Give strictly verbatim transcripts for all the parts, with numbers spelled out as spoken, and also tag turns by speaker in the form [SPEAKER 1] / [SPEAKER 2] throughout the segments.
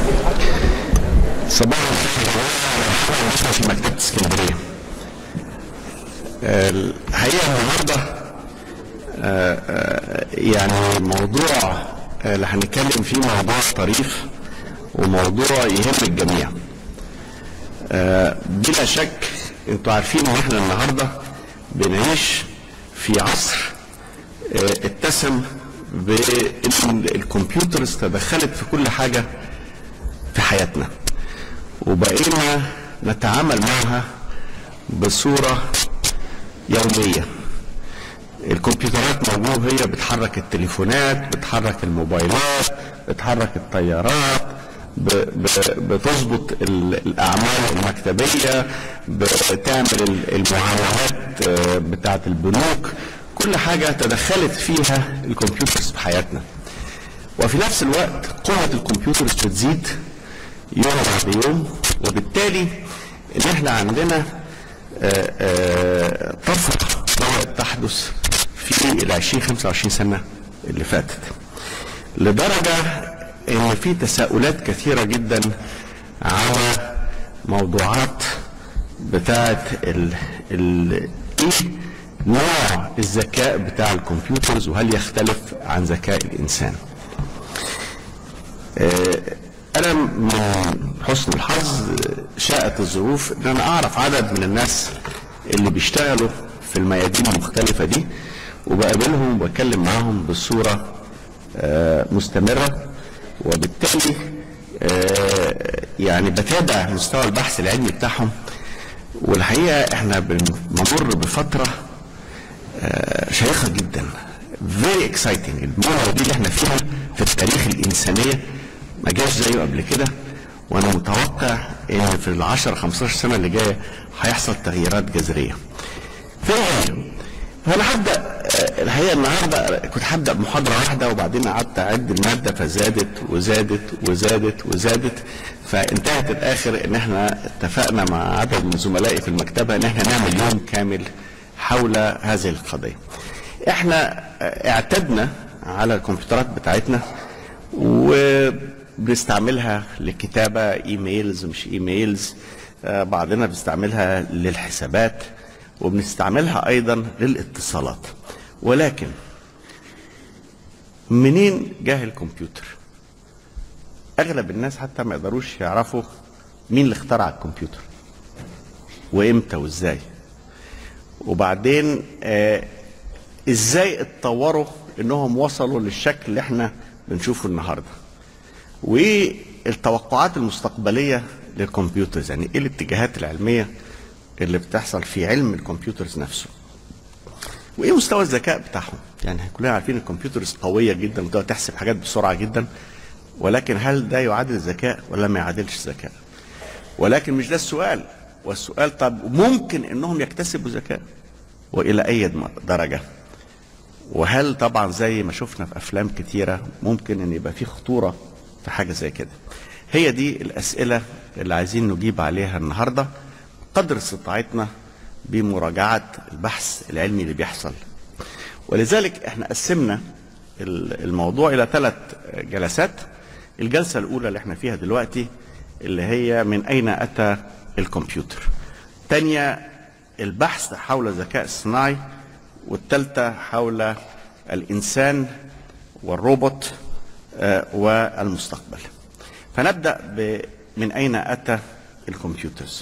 [SPEAKER 1] صباح الخير في مكتبة اسكندرية. الحقيقة النهارده يعني موضوع اللي هنتكلم فيه موضوع طريف وموضوع يهم الجميع. بلا شك انتوا عارفين ان احنا النهارده بنعيش في عصر اتسم بان الكمبيوترز تدخلت في كل حاجة في حياتنا، وبقينا نتعامل معها بصورة يومية. الكمبيوترات موجودة، هي بتحرك التليفونات، بتحرك الموبايلات، بتحرك الطيارات، بتظبط الأعمال المكتبية، بتعمل المعاملات بتاعة البنوك. كل حاجة تدخلت فيها الكمبيوترز في حياتنا، وفي نفس الوقت قوة الكمبيوترز بتزيد يوم بعد يوم، وبالتالي ان احنا عندنا طفرة بدأت تحدث في العشرين خمسة وعشرين سنة اللي فاتت، لدرجة ان في تساؤلات كثيرة جدا على موضوعات بتاعت ال ال ايه نوع الذكاء بتاع الكمبيوترز، وهل يختلف عن ذكاء الانسان. انا من حسن الحظ شاءت الظروف ان انا اعرف عدد من الناس اللي بيشتغلوا في الميادين المختلفة دي، وبقابلهم وبتكلم معاهم بصورة مستمرة، وبالتالي يعني بتابع مستوى البحث العلمي بتاعهم. والحقيقة احنا بنمر بفترة شيقة جدا، very exciting. المرة دي اللي احنا فيها في التاريخ الإنسانية ما جاش زيه قبل كده، وانا متوقع ان في العشر خمستاشر سنة اللي جاية هيحصل تغييرات جذرية. فين انا هبدأ الحقيقة النهاردة كنت هبدأ بمحاضرة واحدة، وبعدين قعدت اعد المادة فزادت وزادت وزادت وزادت، فانتهت الاخر ان احنا اتفقنا مع عدد من زملائي في المكتبة ان احنا نعمل يوم كامل حول هذه القضية. احنا اعتدنا على الكمبيوترات بتاعتنا وبنستعملها للكتابة، ايميلز مش ايميلز، بعضنا بنستعملها للحسابات، وبنستعملها ايضا للاتصالات. ولكن منين جاه الكمبيوتر؟ اغلب الناس حتى ما يقدروش يعرفوا مين اللي اخترع الكمبيوتر وامتى وازاي، وبعدين آه ازاي اتطوروا انهم وصلوا للشكل اللي احنا بنشوفه النهارده، وايه التوقعات المستقبليه للكمبيوترز، يعني ايه الاتجاهات العلميه اللي بتحصل في علم الكمبيوترز نفسه، وايه مستوى الذكاء بتاعهم. يعني كلنا عارفين الكمبيوترز قويه جدا وتقدر تحسب حاجات بسرعه جدا، ولكن هل ده يعادل الذكاء ولا ما يعادلش الذكاء؟ ولكن مش ده السؤال، والسؤال طب ممكن انهم يكتسبوا ذكاء والى اي درجه؟ وهل طبعا زي ما شفنا في افلام كتيره ممكن ان يبقى في خطوره في حاجه زي كده؟ هي دي الاسئله اللي عايزين نجيب عليها النهارده قدر استطاعتنا بمراجعه البحث العلمي اللي بيحصل. ولذلك احنا قسمنا الموضوع الى ثلاث جلسات. الجلسه الاولى اللي احنا فيها دلوقتي اللي هي من اين اتى الكمبيوتر، الثانيه البحث حول الذكاء الصناعي، والثالثه حول الانسان والروبوت والمستقبل. فنبدا من اين اتى الكمبيوترز.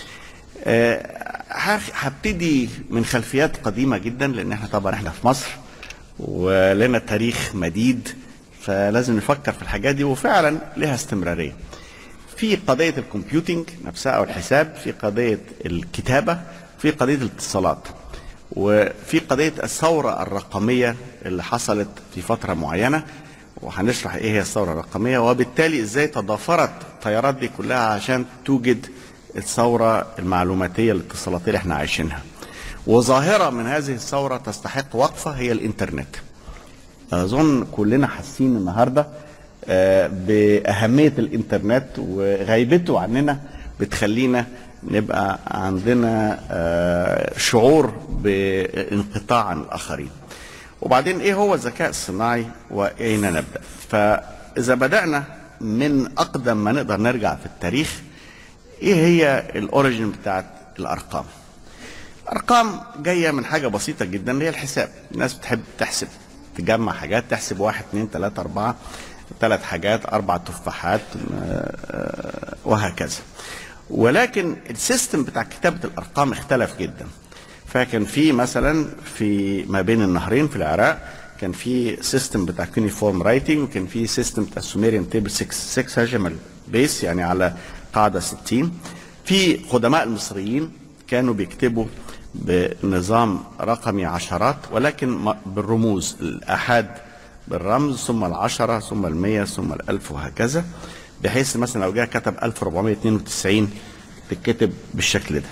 [SPEAKER 1] هبتدي من خلفيات قديمه جدا، لان احنا طبعا احنا في مصر ولنا تاريخ مديد، فلازم نفكر في الحاجات دي، وفعلا لها استمراريه. في قضيه الكمبيوتنج نفسها او الحساب، في قضيه الكتابه، في قضيه الاتصالات، وفي قضيه الثوره الرقميه اللي حصلت في فتره معينه، وهنشرح ايه هي الثوره الرقميه، وبالتالي ازاي تضافرت التيارات دي كلها عشان توجد الثوره المعلوماتيه الاتصالاتيه اللي احنا عايشينها. وظاهره من هذه الثوره تستحق وقفه هي الانترنت. اظن كلنا حاسين النهارده باهميه الانترنت، وغيبته عننا بتخلينا نبقى عندنا شعور بانقطاع عن الاخرين. وبعدين ايه هو الذكاء الصناعي واين نبدا؟ فاذا بدانا من اقدم ما نقدر نرجع في التاريخ ايه هي الاوريجين بتاعت الارقام. الارقام جايه من حاجه بسيطه جدا اللي هي الحساب. الناس بتحب تحسب، تجمع حاجات، تحسب واحد اتنين تلاته اربعه، ثلاث حاجات، اربع تفاحات، وهكذا. ولكن السيستم بتاع كتابه الارقام اختلف جدا. فكان في مثلا في ما بين النهرين في العراق كان في سيستم بتاع كونيفورم رايتنج، وكان في سيستم بتاع السوميريان تيبل ستة هجمل بيس يعني على قاعده ستين. في قدماء المصريين كانوا بيكتبوا بنظام رقمي عشرات، ولكن بالرموز، الآحاد بالرمز، ثم العشرة، ثم المية، ثم الألف، وهكذا، بحيث مثلا لو جاء كتب ألف وأربعمائة واثنين وتسعين تتكتب بالشكل ده.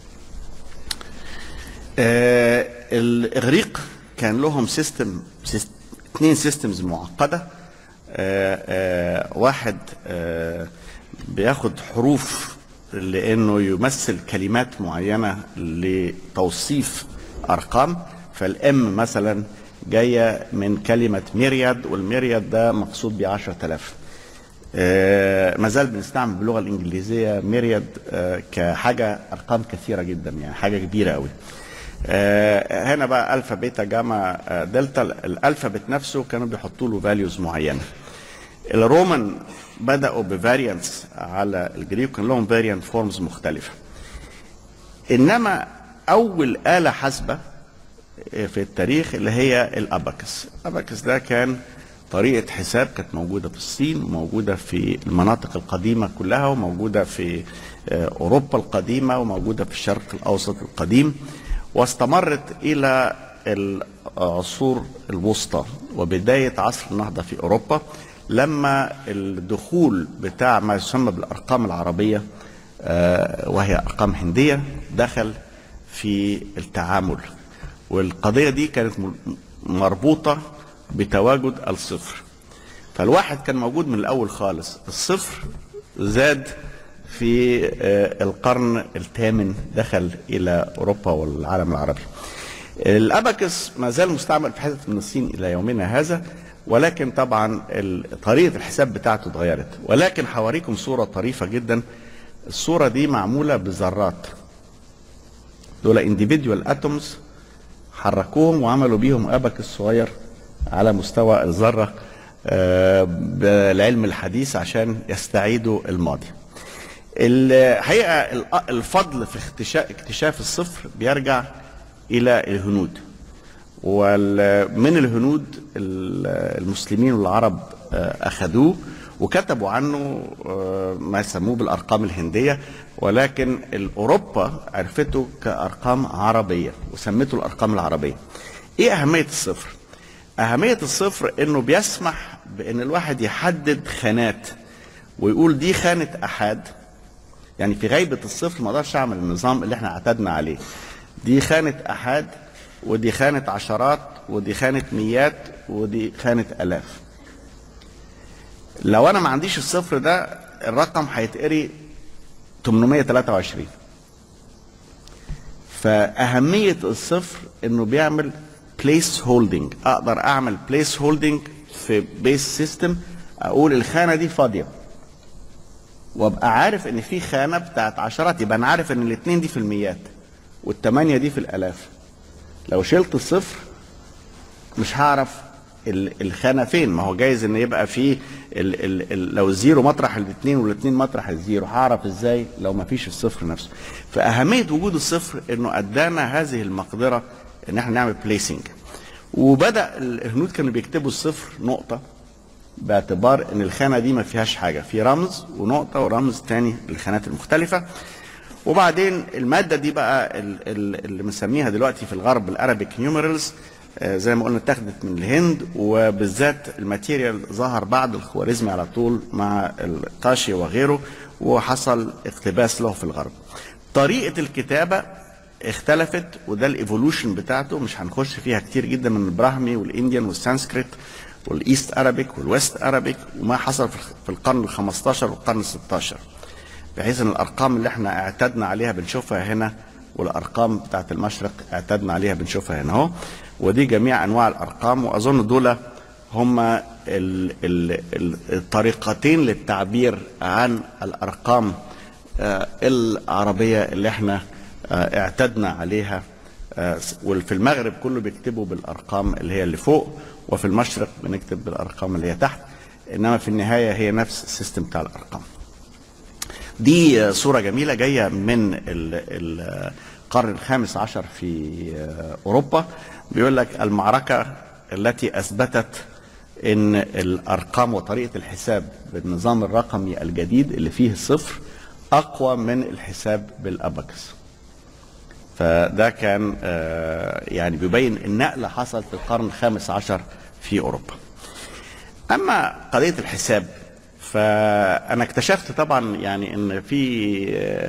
[SPEAKER 1] آه الإغريق كان لهم سيستم، سيست... اثنين سيستمز معقدة. آه آه واحد آه بياخد حروف لانه يمثل كلمات معينه لتوصيف ارقام. فالام مثلا جايه من كلمه ميرياد، والميرياد ده مقصود ب عشرة آلاف. آه ما زال بنستعمل باللغه الانجليزيه ميرياد آه كحاجه ارقام كثيره جدا، يعني حاجه كبيره قوي. آه هنا بقى الفا بيتا جاما آه دلتا، الالفابت نفسه كانوا بيحطوا له فاليوز معينه. الرومان بدأوا بفاريانتس على الجريك، كان لهم فاريانت فورمز مختلفة. إنما أول آلة حاسبة في التاريخ اللي هي الأباكس. الأباكس ده كان طريقة حساب كانت موجودة في الصين، وموجودة في المناطق القديمة كلها، وموجودة في أوروبا القديمة، وموجودة في الشرق الأوسط القديم، واستمرت إلى العصور الوسطى وبداية عصر النهضة في أوروبا، لما الدخول بتاع ما يسمى بالارقام العربيه وهي ارقام هنديه دخل في التعامل. والقضيه دي كانت مربوطه بتواجد الصفر. فالواحد كان موجود من الاول خالص، الصفر زاد في القرن الثامن، دخل الى اوروبا والعالم العربي. الاباكس ما زال مستعمل في حتت من الصين الى يومنا هذا، ولكن طبعا طريقة الحساب بتاعته اتغيرت. ولكن هوريكم صورة طريفة جدا. الصورة دي معمولة بذرات، دول individual atoms حركوهم وعملوا بيهم اباكس صغير على مستوى الذرة بالعلم الحديث عشان يستعيدوا الماضي. الحقيقة الفضل في اكتشاف الصفر بيرجع الى الهنود، ومن الهنود المسلمين والعرب أخذوه وكتبوا عنه ما يسموه بالأرقام الهندية، ولكن أوروبا عرفته كأرقام عربية وسمته الأرقام العربية. إيه أهمية الصفر؟ أهمية الصفر إنه بيسمح بإن الواحد يحدد خانات ويقول دي خانة أحاد. يعني في غيبة الصفر ما اقدرش أعمل النظام اللي احنا اعتدنا عليه. دي خانة أحاد، ودي خانة عشرات، ودي خانة ميات، ودي خانة آلاف. لو أنا ما عنديش الصفر ده الرقم هيتقري ثمانمائة وثلاثة وعشرين. فأهمية الصفر إنه بيعمل بليس هولدنج. أقدر أعمل بليس هولدنج في بيس سيستم، أقول الخانة دي فاضية، وأبقى عارف إن في خانة بتاعت عشرات، يبقى أنا عارف إن الاثنين دي في الميات والثمانية دي في الآلاف. لو شلت الصفر مش هعرف الخانه فين. ما هو جايز ان يبقى فيه ال ال ال لو الزيرو مطرح الاثنين والاثنين مطرح الزيرو، هعرف ازاي لو ما فيش الصفر نفسه؟ فاهميه وجود الصفر انه ادانا هذه المقدره ان احنا نعمل بليسنج. وبدا الهنود كانوا بيكتبوا الصفر نقطه باعتبار ان الخانه دي ما فيهاش حاجه، في رمز ونقطه ورمز تاني للخانات المختلفه. وبعدين الماده دي بقى اللي بنسميها دلوقتي في الغرب الارابيك نيوميرالز، زي ما قلنا اتخذت من الهند، وبالذات الماتيريال ظهر بعد الخوارزمي على طول مع القاشي وغيره، وحصل اقتباس له في الغرب. طريقه الكتابه اختلفت، وده الايفولوشن بتاعته مش هنخش فيها كتير جدا، من البراهمي والانديان والسانسكريت والايست ارابيك والويست ارابيك، وما حصل في القرن الخمستاشر والقرن الستاشر، بحيث ان الارقام اللي احنا اعتدنا عليها بنشوفها هنا، والارقام بتاعت المشرق اعتدنا عليها بنشوفها هنا اهو. ودي جميع انواع الارقام، واظن دول هما ال ال الطريقتين للتعبير عن الأرقام العربية اللي احنا اعتدنا عليها، وفي المغرب كله بيكتبوا بالأرقام اللي هي اللي فوق، وفي المشرق بنكتب بالأرقام اللي هي تحت، إنما في النهاية هي نفس السيستم بتاع الأرقام. دي صورة جميلة جاية من القرن الخامس عشر في أوروبا. بيقول لك المعركة التي أثبتت إن الأرقام وطريقة الحساب بالنظام الرقمي الجديد اللي فيه الصفر أقوى من الحساب بالأباكس. فده كان يعني بيبين النقلة حصلت في القرن الخامس عشر في أوروبا. أما قضية الحساب، فأنا اكتشفت طبعا يعني إن في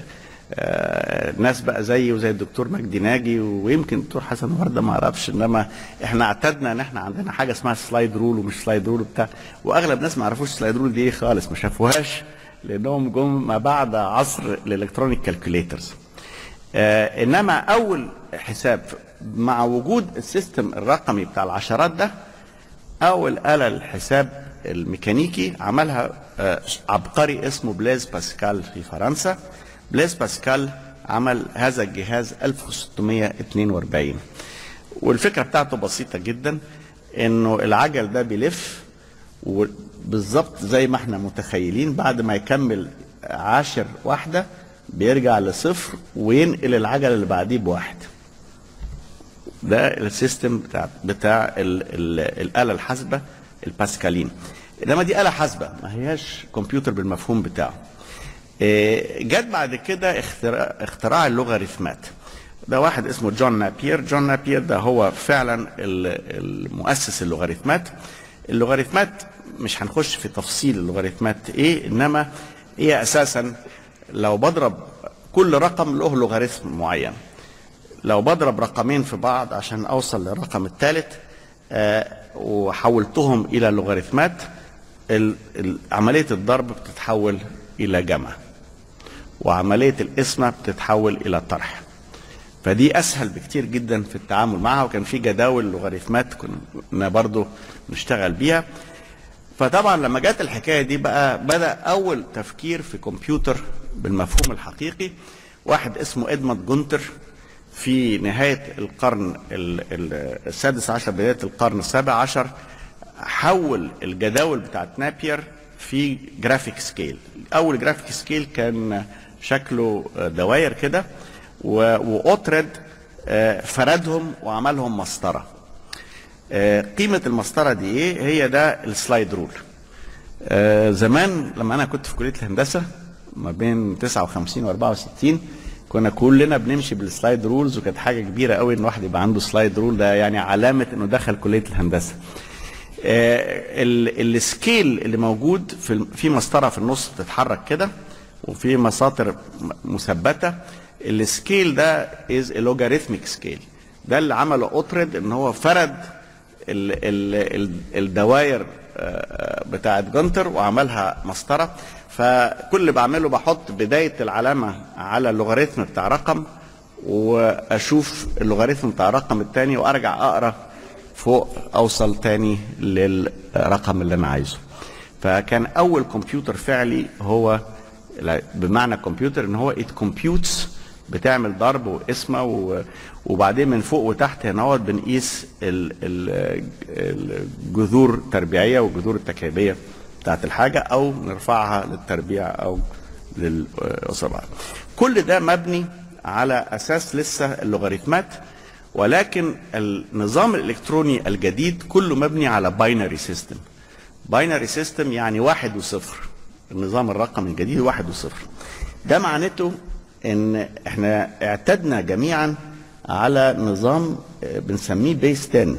[SPEAKER 1] ناس بقى زيي وزي الدكتور مجدي ناجي ويمكن الدكتور حسن وردة ما اعرفش، انما احنا اعتدنا ان احنا عندنا حاجه اسمها سلايد رول ومش سلايد رول بتاع، واغلب الناس ما يعرفوش سلايد رول دي ايه خالص، ما شافوهاش لانهم جم ما بعد عصر الالكترونيك كالكوليترز. آه انما اول حساب مع وجود السيستم الرقمي بتاع العشرات ده، اول آلة الحساب الميكانيكي عملها آه عبقري اسمه بليز باسكال في فرنسا. بليز باسكال عمل هذا الجهاز ألف وستمائة واثنين وأربعين، والفكرة بتاعته بسيطة جدا، انه العجل ده بيلف وبالظبط زي ما احنا متخيلين، بعد ما يكمل عاشر واحدة بيرجع لصفر وينقل العجل اللي بعديه بواحد. ده السيستم بتاع بتاع ال ال الآلة الحاسبة الباسكالين. انما دي آلة حاسبة ما هياش كمبيوتر بالمفهوم بتاعه. جت بعد كده اختراع, اختراع اللوغاريتمات. ده واحد اسمه جون نابير. جون نابير ده هو فعلا المؤسس اللوغاريتمات. اللوغاريتمات مش هنخش في تفصيل اللوغاريتمات ايه، انما هي اساسا لو بضرب كل رقم له لوغاريتم معين، لو بضرب رقمين في بعض عشان اوصل للرقم الثالث آه وحولتهم الى لوغاريتمات، عملية الضرب بتتحول الى جمع، وعملية القسمة بتتحول الى طرح. فدي اسهل بكتير جدا في التعامل معها، وكان في جداول لوغاريتمات كنا برضو نشتغل بيها. فطبعا لما جت الحكاية دي بقى بدأ اول تفكير في كمبيوتر بالمفهوم الحقيقي. واحد اسمه ادموند جونتر في نهاية القرن السادس عشر بداية القرن السابع عشر حول الجداول بتاعت نابير في جرافيك سكيل. اول جرافيك سكيل كان شكله دواير كده، واوترد فردهم وعملهم مسطره. قيمه المسطره دي ايه؟ هي ده السلايد رول. زمان لما انا كنت في كليه الهندسه ما بين تسعة وخمسين وأربعة وستين كنا كلنا بنمشي بالسلايد رولز، وكانت حاجه كبيره قوي ان واحد يبقى عنده سلايد رول، ده يعني علامه انه دخل كليه الهندسه. السكيل اللي موجود في في مسطره في النص بتتحرك كده، وفي مساطر مثبته. السكيل ده از لوغاريتميك سكيل. ده اللي عمله اوترد، ان هو فرد ال ال ال الدوائر بتاعت جونتر وعملها مسطره. فكل اللي بعمله بحط بدايه العلامه على اللوغاريتم بتاع رقم، واشوف اللوغاريتم بتاع الرقم الثاني، وارجع اقرا فوق اوصل تاني للرقم اللي انا عايزه. فكان اول كمبيوتر فعلي هو بمعنى كمبيوتر ان هو ات كومبيوتس، بتعمل ضرب وقسمه، وبعدين من فوق وتحت هنا بنقيس الجذور التربيعيه والجذور التكعيبيه بتاعت الحاجه، او نرفعها للتربيع او للأصابع. كل ده مبني على اساس لسه اللوغاريتمات، ولكن النظام الالكتروني الجديد كله مبني على باينري سيستم. باينري سيستم يعني واحد وصفر. النظام الرقمي الجديد واحد وصفر. ده معناته ان احنا اعتدنا جميعا على نظام بنسميه بيس عشرة.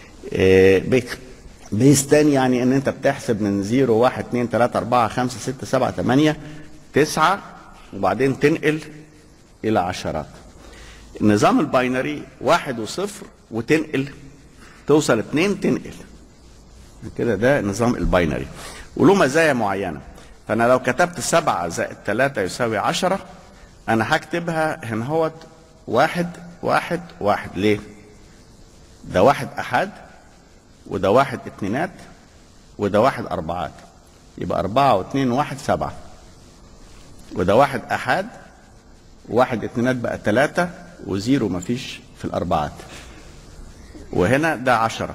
[SPEAKER 1] بيس عشرة يعني ان انت بتحسب من صفر واحد اتنين تلاتة اربعة خمسة ستة سبعة تمانية تسعة، وبعدين تنقل الى عشرات. النظام الباينري واحد وصفر وتنقل، توصل اتنين تنقل كده. ده نظام الباينري وله مزايا معينه. فانا لو كتبت سبعة زائد تلاتة يساوي عشرة، انا هكتبها هنا هوت واحد واحد واحد. ليه؟ ده واحد احاد وده واحد اتنينات وده واحد اربعات، يبقى اربعة واتنين وواحد سبعة، وده واحد احاد وواحد اتنينات بقى تلاتة وزيرو مفيش في الاربعات، وهنا ده عشرة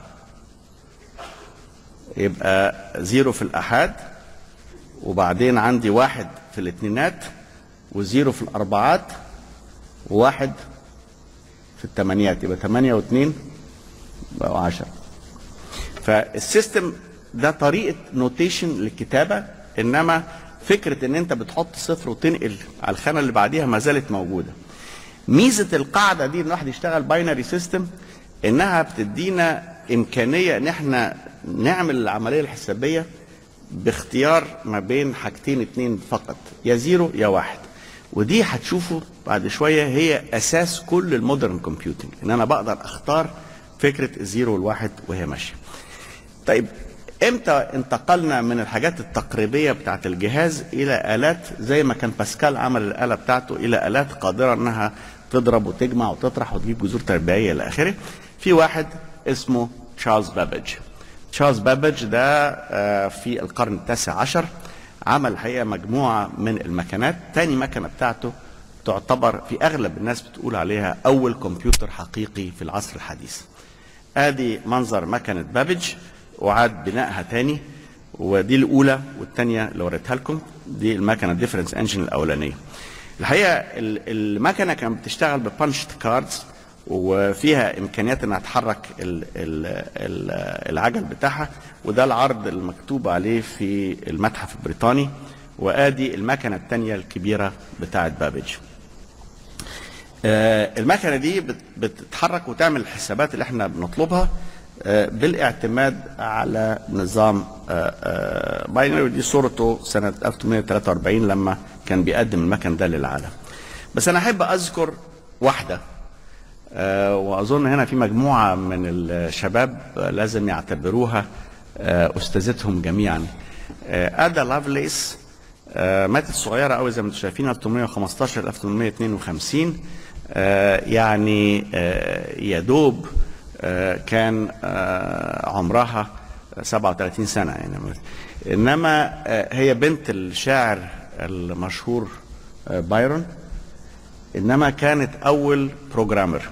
[SPEAKER 1] يبقى زيرو في الاحاد، وبعدين عندي واحد في الاتنينات وزيرو في الاربعات وواحد في التمانيات، يبقى تمانية واتنين بقوا عشرة. فالسيستم ده طريقة نوتيشن للكتابة، انما فكرة ان انت بتحط صفر وتنقل على الخانة اللي بعديها ما زالت موجودة. ميزة القاعدة دي ان الواحد يشتغل باينري سيستم انها بتدينا امكانية ان احنا نعمل العملية الحسابية باختيار ما بين حاجتين اتنين فقط، يا زيرو يا واحد. ودي هتشوفوا بعد شوية هي اساس كل المودرن كومبيوتنج، ان انا بقدر اختار فكرة الزيرو والواحد وهي ماشية. طيب امتى انتقلنا من الحاجات التقريبية بتاعت الجهاز الى آلات زي ما كان باسكال عمل الآلة بتاعته، الى آلات قادرة انها تضرب وتجمع وتطرح وتجيب جذور تربيعية الى اخره؟ في واحد اسمه تشارلز بابج. تشارلز بابج ده في القرن التاسع عشر عمل حقيقة مجموعة من المكنات. تاني مكنة بتاعته تعتبر في اغلب الناس بتقول عليها اول كمبيوتر حقيقي في العصر الحديث. ادي منظر مكنة بابج وعاد بنائها تاني، ودي الاولى والثانيه اللي وريتها لكم، دي المكنه ديفرنس انجن الاولانيه. الحقيقه المكنه كانت بتشتغل ببانشت كاردز وفيها امكانيات انها تحرك العجل بتاعها، وده العرض المكتوب عليه في المتحف البريطاني. وادي المكنه الثانيه الكبيره بتاعه بابج. المكنه دي بتتحرك وتعمل الحسابات اللي احنا بنطلبها بالاعتماد على نظام باينري، ودي صورته سنة ألف وثمانمائة وثلاثة وأربعين لما كان بيقدم المكن ده للعالم. بس أنا أحب أذكر واحدة، وأظن هنا في مجموعة من الشباب لازم يعتبروها أستاذتهم جميعا. أدا لافليس ماتت صغيرة قوي زي ما انتم شايفين، ألف وثمانمائة وخمستاشر إلى ألف وثمانمائة واثنين وخمسين، يعني يا دوب كان عمرها سبعة وثلاثين سنة يعني. إنما هي بنت الشاعر المشهور بايرون، إنما كانت أول بروجرامر،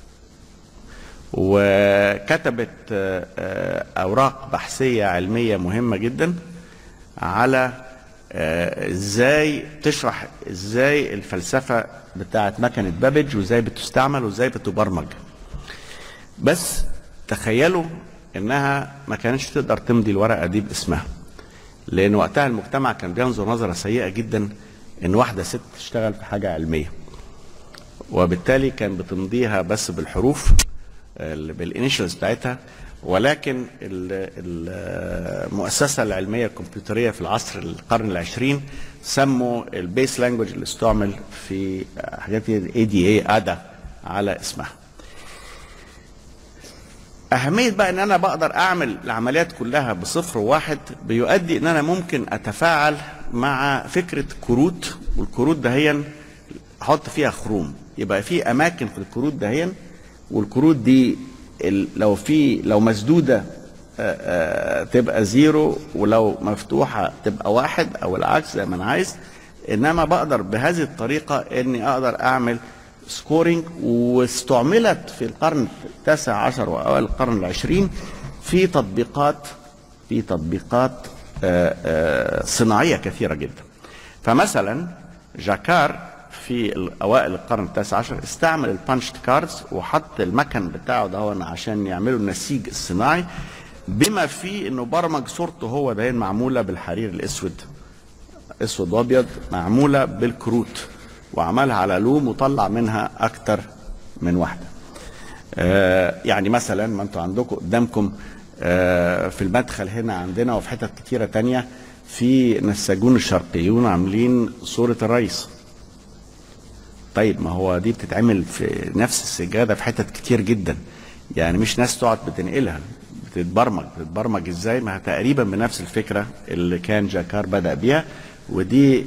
[SPEAKER 1] وكتبت أوراق بحثية علمية مهمة جدا على إزاي تشرح إزاي الفلسفة بتاعت مكنة بابج وإزاي بتستعمل وإزاي بتبرمج. بس تخيلوا انها ما كانتش تقدر تمضي الورقه دي باسمها، لان وقتها المجتمع كان بينظر نظره سيئه جدا ان واحده ست تشتغل في حاجه علميه، وبالتالي كان بتمضيها بس بالحروف بالانيشلز بتاعتها. ولكن المؤسسه العلميه الكمبيوتريه في العصر القرن العشرين سموا البيس لانجوج اللي استعمل في حاجات اي دي اي ادا على اسمها. أهمية بقى إن أنا بقدر أعمل العمليات كلها بصفر وواحد بيؤدي إن أنا ممكن أتفاعل مع فكرة كروت، والكروت دهيا أحط فيها خروم، يبقى في أماكن في الكروت دهيا، والكروت دي لو في لو مسدودة تبقى زيرو، ولو مفتوحة تبقى واحد أو العكس زي ما أنا عايز. إنما بقدر بهذه الطريقة إني أقدر أعمل سكورينج، واستعملت في القرن التاسع عشر واوائل القرن العشرين في تطبيقات في تطبيقات صناعيه كثيره جدا. فمثلا جاكار في اوائل القرن التاسع عشر استعمل البانشت كاردز وحط المكن بتاعه ده عشان يعملوا النسيج الصناعي، بما فيه انه برمج صورته هو ده معموله بالحرير الاسود، اسود وابيض، معموله بالكروت، وعملها على لوم وطلع منها اكتر من واحده. آه يعني مثلا ما انتوا عندكم قدامكم آه في المدخل هنا عندنا وفي حتت كتيره تانية في نساجون الشرقيون عاملين صوره الرئيس. طيب ما هو دي بتتعمل في نفس السجاده في حتت كتير جدا، يعني مش ناس تقعد بتنقلها، بتتبرمج. بتتبرمج ازاي؟ ما تقريبا بنفس الفكره اللي كان جاكار بدأ بيها. ودي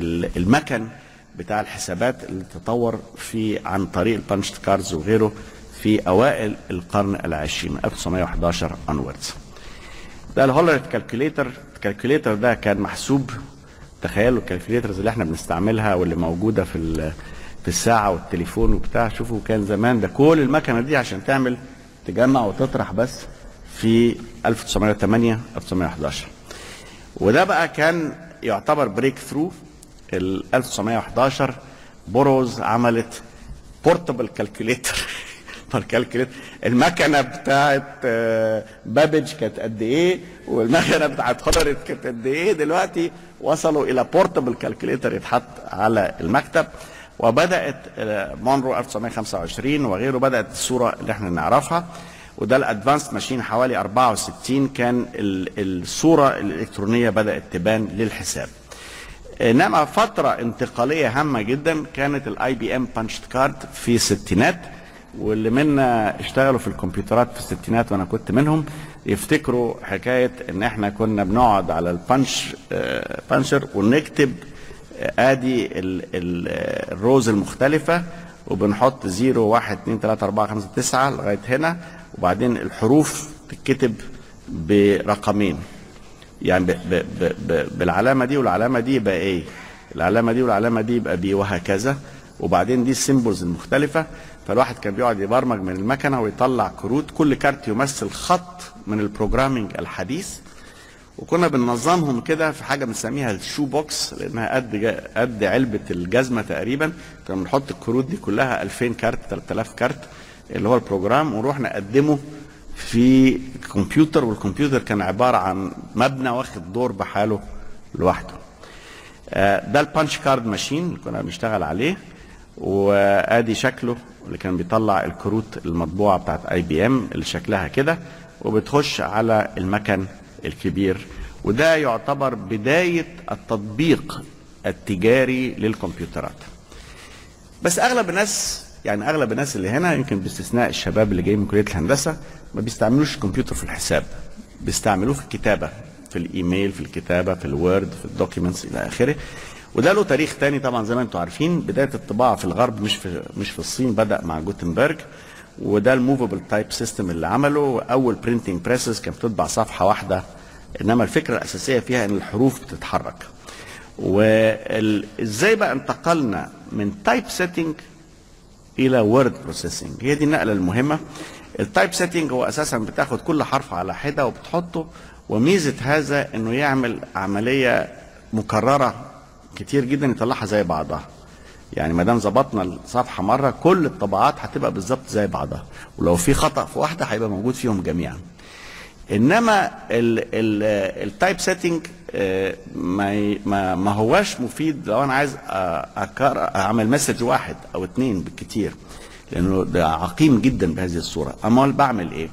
[SPEAKER 1] المكن بتاع الحسابات اللي تطور في عن طريق البانشت كاردز وغيره في اوائل القرن العشرين من ألف وتسعمائة وأحد عشر onwards. ده الهولريت كالكوليتر. الكالكوليتر ده كان محسوب، تخيلوا الكالكوليترز اللي احنا بنستعملها واللي موجوده في في الساعه والتليفون وبتاع، شوفوا كان زمان ده كل المكنه دي عشان تعمل تجمع وتطرح بس في ألف وتسعمائة وثمانية ألف وتسعمائة وأحد عشر. وده بقى كان يعتبر بريك ثرو. ال ألف وتسعمائة وأحد عشر بوروز عملت بورتبل كالكوليتر. فالكالكوليتر المكنه بتاعت بابج كانت قد ايه والمكنه بتاعت هولريت كانت قد ايه، دلوقتي وصلوا الى بورتبل كالكوليتر يتحط على المكتب. وبدات مونرو ألف وتسعمائة وخمسة وعشرين وغيره بدات الصوره اللي احنا نعرفها. وده الادفانسد ماشين حوالي أربعة وستين كان الصوره الالكترونيه بدات تبان للحساب. انما فتره انتقاليه هامه جدا كانت الاي بي ام بانشد كارد في الستينات، واللي منا اشتغلوا في الكمبيوترات في الستينات وانا كنت منهم يفتكروا حكايه ان احنا كنا بنقعد على البانش بانشر ونكتب ادي الروز المختلفه وبنحط زيرو واحد اتنين تلاته اربعه خمسه تسعه لغايه هنا، وبعدين الحروف تتكتب برقمين، يعني ب ب ب ب بالعلامه دي والعلامه دي يبقى ايه، العلامه دي والعلامه دي يبقى بي، وهكذا. وبعدين دي السيمبلز المختلفه. فالواحد كان بيقعد يبرمج من المكنه ويطلع كروت، كل كارت يمثل خط من البروجرامينج الحديث. وكنا بننظمهم كده في حاجه بنسميها الشو بوكس، لانها قد قد علبه الجزمه تقريبا. كنا بنحط الكروت دي كلها ألفين كارت ثلاثة آلاف كارت اللي هو البروجرام، ونروح نقدمه في كمبيوتر. والكمبيوتر كان عباره عن مبنى واخد دور بحاله لوحده. ده البانش كارد ماشين اللي كنا بنشتغل عليه، وادي شكله اللي كان بيطلع الكروت المطبوعه بتاعت اي بي ام اللي شكلها كده، وبتخش على المكن الكبير. وده يعتبر بدايه التطبيق التجاري للكمبيوترات. بس اغلب الناس، يعني اغلب الناس اللي هنا يمكن باستثناء الشباب اللي جايين من كليه الهندسه، ما بيستعملوش الكمبيوتر في الحساب، بيستعملوه في الكتابه، في الايميل، في الكتابه، في الوورد، في الدوكيومنتس الى اخره. وده له تاريخ تاني طبعا زي ما انتم عارفين. بدايه الطباعه في الغرب مش في مش في الصين، بدا مع جوتنبرج. وده الموفبل تايب سيستم اللي عمله. اول برينتنج بريسز كانت بتطبع صفحه واحده، انما الفكره الاساسيه فيها ان الحروف بتتحرك. وازاي بقى انتقلنا من تايب سيتنج الى وورد بروسيسنج؟ هي دي النقله المهمه. التايب سيتنج هو اساسا بتاخد كل حرف على حده وبتحطه، وميزه هذا انه يعمل عمليه مكرره كتير جدا يطلعها زي بعضها. يعني ما دام ظبطنا الصفحه مره كل الطبعات هتبقى بالظبط زي بعضها، ولو في خطا في واحده هيبقى موجود فيهم جميعا. انما التايب سيتنج ما ما ما هواش مفيد لو انا عايز اعمل مسج واحد او اتنين بالكتير، لانه ده عقيم جدا بهذه الصوره. امال بعمل ايه؟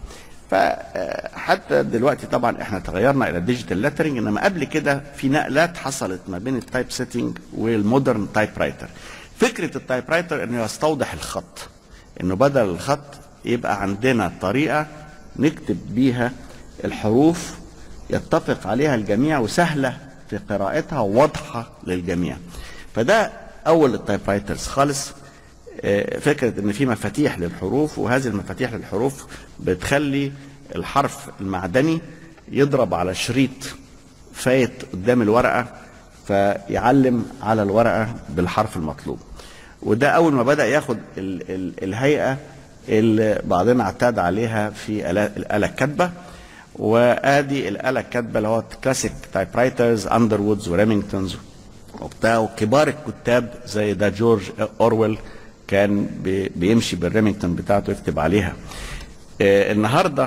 [SPEAKER 1] فحتى دلوقتي طبعا احنا تغيرنا الى الديجيتال لترنج، انما قبل كده في نقلات حصلت ما بين التايب سيتنج والمودرن تايب رايتر. فكره التايب رايتر انه يستوضح الخط، انه بدل الخط يبقى عندنا طريقه نكتب بيها الحروف يتفق عليها الجميع وسهله في قراءتها وواضحه للجميع. فده اول التايب رايترز خالص، فكره ان في مفاتيح للحروف، وهذه المفاتيح للحروف بتخلي الحرف المعدني يضرب على شريط فايت قدام الورقه فيعلم على الورقه بالحرف المطلوب. وده اول ما بدا ياخد ال ال الهيئه اللي بعضنا اعتاد عليها في الاله الكاتبه. وادي الاله الكاتبه اللي هو كلاسيك تايب رايترز اندروودز وريمينجتونز وبتاع، وكبار الكتاب زي ده جورج اورويل كان بيمشي بالريمينجتون بتاعته يكتب عليها. آه النهارده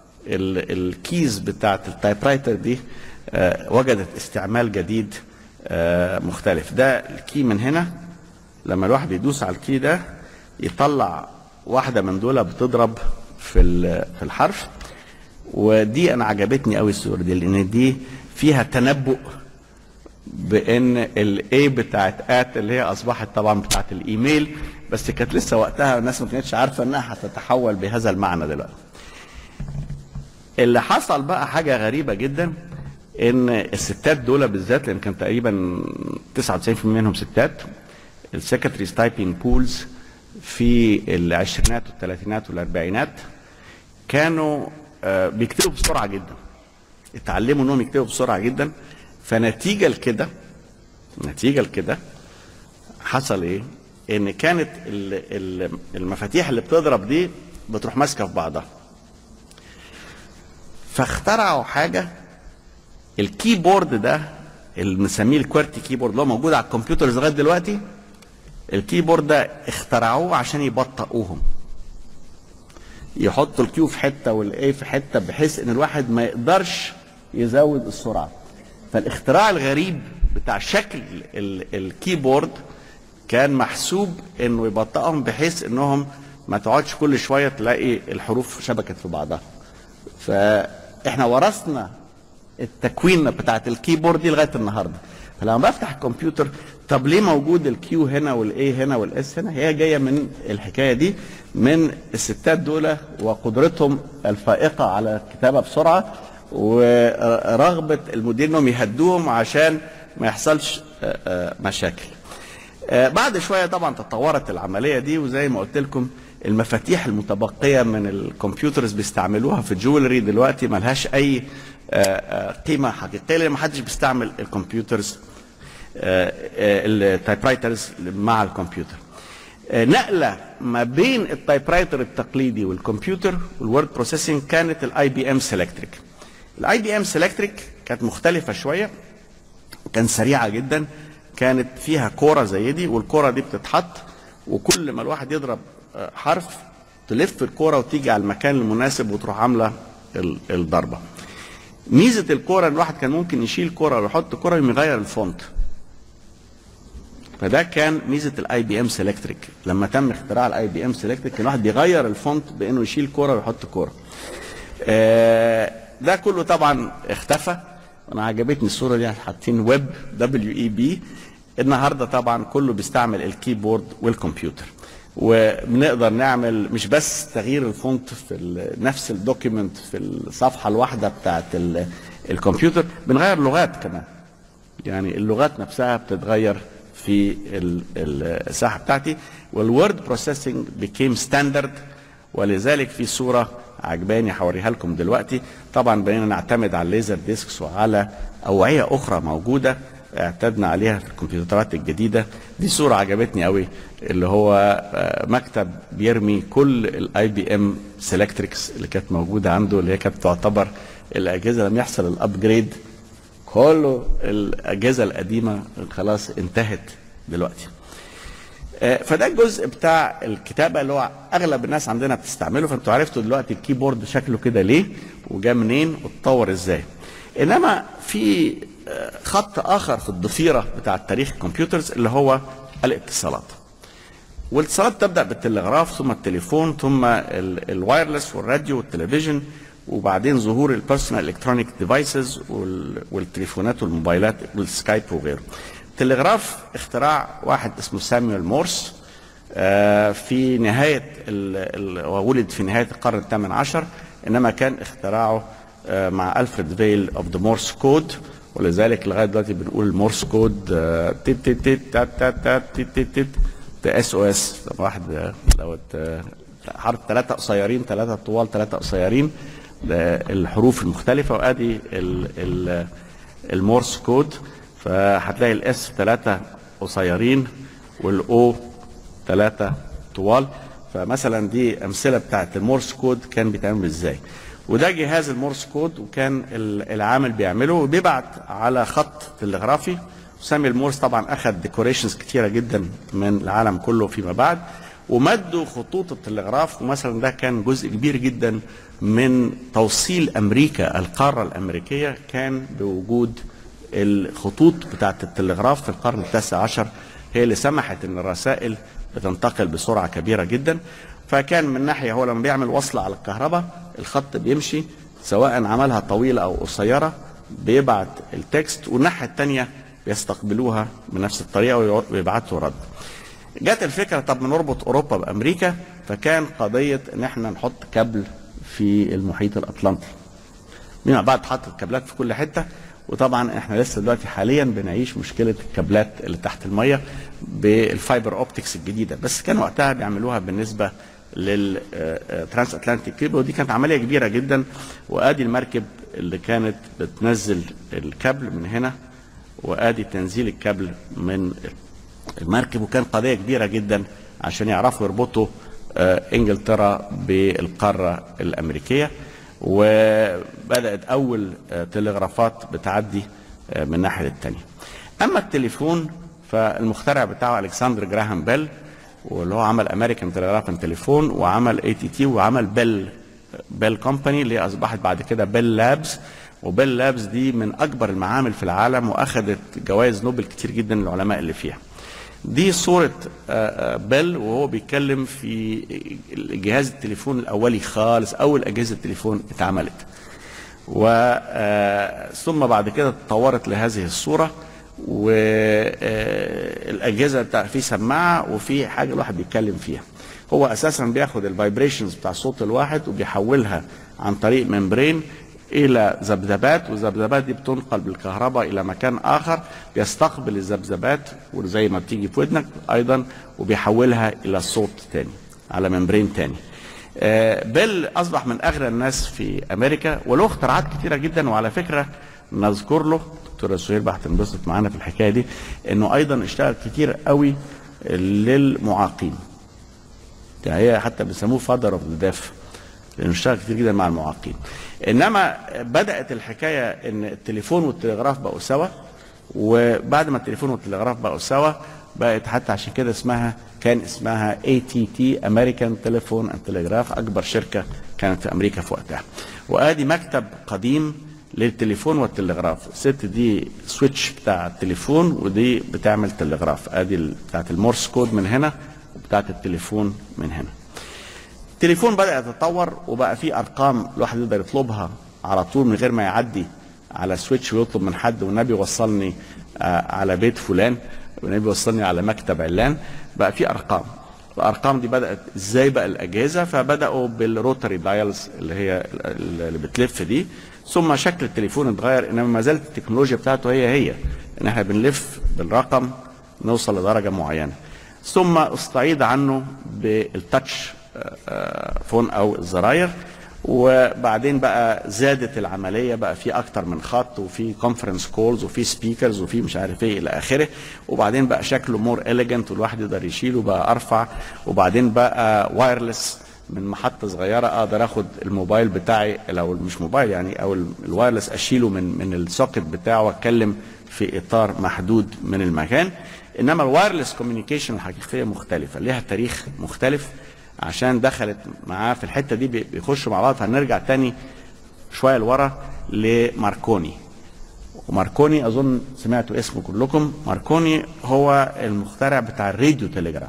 [SPEAKER 1] الكيز بتاعت التايب رايتر دي آه وجدت استعمال جديد آه مختلف. ده الكي من هنا، لما الواحد يدوس على الكي ده يطلع واحده من دول بتضرب في في الحرف. ودي انا عجبتني قوي الصوره دي، لان دي فيها تنبؤ بان الاي بتاعت ات اللي هي اصبحت طبعا بتاعت الايميل، بس كانت لسه وقتها الناس ما كانتش عارفه انها هتتحول بهذا المعنى دلوقتي. اللي حصل بقى حاجه غريبه جدا، ان الستات دول بالذات، لان كان تقريبا تسعة وتسعين بالمئة منهم ستات، السكرتريز تايبنج بولز في العشرينات والثلاثينات والاربعينات كانوا بيكتبوا بسرعه جدا، اتعلموا انهم يكتبوا بسرعه جدا. فنتيجه لكده نتيجه لكده حصل ايه؟ ان كانت المفاتيح اللي بتضرب دي بتروح ماسكه في بعضها. فاخترعوا حاجه، الكيبورد ده اللي بنسميه الكويرتي كيبورد اللي هو موجود على الكمبيوترز لغايه دلوقتي. الكيبورد ده اخترعوه عشان يبطئوهم، يحطوا الكيو في حته والاي في حته بحيث ان الواحد ما يقدرش يزود السرعه. فالاختراع الغريب بتاع شكل الكيبورد كان محسوب انه يبطئهم بحيث انهم ما تقعدش كل شويه تلاقي الحروف شبكت في بعضها. فاحنا ورثنا التكوين بتاعت الكيبورد دي لغايه النهارده. فلما بفتح الكمبيوتر، طب ليه موجود الكيو هنا والاي هنا والاس هنا؟ هي جايه من الحكايه دي، من الستات دول وقدرتهم الفائقه على الكتابه بسرعه، ورغبه المدير انهم يهدوهم عشان ما يحصلش مشاكل. بعد شويه طبعا تطورت العمليه دي، وزي ما قلت لكم المفاتيح المتبقيه من الكمبيوترز بيستعملوها في الجولري دلوقتي ملهاش اي قيمه حقيقيه، لان ما حدش بيستعمل الكمبيوترز التايب رايترز مع الكمبيوتر. نقله ما بين التايب رايتر التقليدي والكمبيوتر والورد بروسيسنج كانت الاي بي ام سيلكتريك. الاي بي ام سيلكتريك كانت مختلفه شويه، كان سريعه جدا، كانت فيها كوره زي دي، والكوره دي بتتحط وكل ما الواحد يضرب حرف تلف الكوره وتيجي على المكان المناسب وتروح عامله الضربه. ميزه الكوره ان الواحد كان ممكن يشيل كوره ويحط كوره ويغير الفونت. فده كان ميزه الاي بي ام سيلكتريك. لما تم اختراع الاي بي ام سيلكتريك كان الواحد بيغير الفونت بانه يشيل كوره ويحط كوره. آه ده كله طبعا اختفى. انا عجبتني الصوره دي، حاطين ويب دبليو اي بي. النهارده طبعا كله بيستعمل الكيبورد والكمبيوتر، وبنقدر نعمل مش بس تغيير الفونت في نفس الدوكيمنت في الصفحه الواحده بتاعت الكمبيوتر، بنغير لغات كمان. يعني اللغات نفسها بتتغير في الساحه بتاعتي. والورد بروسيسنج بيكيم ستاندرد، ولذلك في صوره عجباني هوريها لكم دلوقتي. طبعا بقينا نعتمد على الليزر ديسكس وعلى اوعيه اخرى موجوده اعتدنا عليها في الكمبيوترات الجديده. دي صوره عجبتني قوي، اللي هو مكتب بيرمي كل الاي بي ام سيلكتريكس اللي كانت موجوده عنده، اللي هي كانت تعتبر الاجهزه لما يحصل الابجريد كله الاجهزه القديمه خلاص انتهت دلوقتي. فده الجزء بتاع الكتابه اللي هو اغلب الناس عندنا بتستعمله. فانتوا عرفتوا دلوقتي الكيبورد شكله كده ليه وجا منين واتطور ازاي. انما في خط اخر في الضفيره بتاع تاريخ الكمبيوترز اللي هو الاتصالات. والاتصالات تبدا بالتلغراف ثم التليفون ثم الوايرلس والراديو والتلفزيون، وبعدين ظهور البيرسونال الكترونيك ديفايسز والتليفونات والموبايلات والسكايب وغيره. التلغراف اختراع واحد اسمه سامويل مورس في نهايه ولد في نهايه القرن الثامن عشر، انما كان اختراعه مع الفريد فيل اوف ذا مورس كود، ولذلك لغايه دلوقتي بنقول المورس كود تيت تيت تيت تات تات تيت تيت تيت اس او اس. واحد لو حرف ثلاثه قصيرين ثلاثه طوال ثلاثه قصيرين، الحروف المختلفه، وادي المورس كود. فهتلاقي الاس ثلاثه قصيرين والاو ثلاثه طوال. فمثلا دي امثله بتاعت المورس كود كان بيتعمل ازاي. وده جهاز المورس كود، وكان العامل بيعمله وبيبعت على خط تلغرافي. سامويل مورس طبعا اخذ ديكوريشنز كتيره جدا من العالم كله فيما بعد، ومدوا خطوط التلغراف. ومثلا ده كان جزء كبير جدا من توصيل امريكا القاره الامريكيه، كان بوجود الخطوط بتاعه التلغراف في القرن التاسع عشر، هي اللي سمحت ان الرسائل بتنتقل بسرعه كبيره جدا. فكان من ناحيه هو لما بيعمل وصله على الكهرباء الخط بيمشي، سواء عملها طويله او قصيره بيبعت التكست، والناحيه الثانيه بيستقبلوها بنفس الطريقه ويبعتوا رد. جت الفكره طب نربط اوروبا بامريكا، فكان قضيه ان احنا نحط كابل في المحيط الاطلنطي. من بعد حط الكابلات في كل حته، وطبعا احنا لسه دلوقتي حاليا بنعيش مشكله الكابلات اللي تحت الميه بالفايبر اوبتكس الجديده، بس كان وقتها بيعملوها بالنسبه للترانس اتلانتيك كيبل، ودي كانت عمليه كبيره جدا. وادي المركب اللي كانت بتنزل الكابل من هنا، وادي تنزيل الكابل من المركب، وكان قضيه كبيره جدا عشان يعرفوا يربطوا انجلترا بالقاره الامريكيه. وبدات اول تلغرافات بتعدي من الناحيه الثانيه. اما التليفون فالمخترع بتاعه الكسندر جراهام بيل، واللي هو عمل امريكان تلغراف اند تليفون، وعمل اي تي تي، وعمل بيل بيل كومباني اللي اصبحت بعد كده بيل لابس. وبيل لابس دي من اكبر المعامل في العالم، واخذت جوائز نوبل كتير جدا العلماء اللي فيها. دي صورة بيل وهو بيتكلم في جهاز التليفون الأولي خالص، أول أجهزة التليفون اتعملت، ثم بعد كده تطورت لهذه الصورة. والأجهزة في سماعة وفي حاجة الواحد بيتكلم فيها. هو أساسا بياخد الفايبريشنز بتاع الصوت الواحد وبيحولها عن طريق ممبرين الى ذبذبات، والذبذبات دي بتنقل بالكهرباء الى مكان اخر، بيستقبل الذبذبات وزي ما بتيجي في ودنك ايضا، وبيحولها الى صوت تاني على ممبرين تاني. آه بيل اصبح من اغنى الناس في امريكا، وله اختراعات كتيره جدا. وعلى فكره نذكر له دكتور سهير بقى هتنبسط معانا في الحكايه دي، انه ايضا اشتغل كتير قوي للمعاقين. يعني هي حتى بيسموه فادر اوف ذا ديف، لانه اشتغل كتير جدا مع المعاقين. انما بدات الحكايه ان التليفون والتلغراف بقوا سوا، وبعد ما التليفون والتلغراف بقوا سوا بقت حتى عشان كده اسمها كان اسمها اي تي تي امريكان تليفون اند تلغراف، اكبر شركه كانت في امريكا في وقتها. وادي مكتب قديم للتليفون والتلغراف. الست دي سويتش بتاع التليفون، ودي بتعمل تلغراف. ادي بتاعت المورس كود من هنا، وبتاعت التليفون من هنا. التليفون بدأ يتطور وبقى فيه ارقام الواحد يقدر يطلبها على طول من غير ما يعدي على سويتش ويطلب من حد والنبي وصلني على بيت فلان، والنبي وصلني على مكتب علان. بقى فيه ارقام. الارقام دي بدأت ازاي بقى الاجهزه؟ فبدأوا بالروتري دايلز اللي هي اللي بتلف دي، ثم شكل التليفون اتغير، انما ما زالت التكنولوجيا بتاعته هي هي، ان احنا بنلف بالرقم نوصل لدرجه معينه. ثم استعيد عنه بالتاتش فون او الزراير، وبعدين بقى زادت العمليه، بقى في اكتر من خط، وفي كونفرنس كولز، وفي سبيكرز، وفي مش عارف ايه الى اخره. وبعدين بقى شكله مور اليجنت والواحد يقدر يشيله بقى ارفع. وبعدين بقى وايرلس من محطه صغيره، اقدر اخد الموبايل بتاعي، لو مش موبايل يعني، او الوايرلس اشيله من من السوكت بتاعه واتكلم في اطار محدود من المكان. انما الوايرلس كوميونيكيشن الحقيقيه مختلفه، ليها تاريخ مختلف، عشان دخلت معاه في الحته دي بيخشوا مع بعض. هنرجع تاني شويه لورا لماركوني. وماركوني اظن سمعتوا اسمه كلكم. ماركوني هو المخترع بتاع الراديو تليجراف،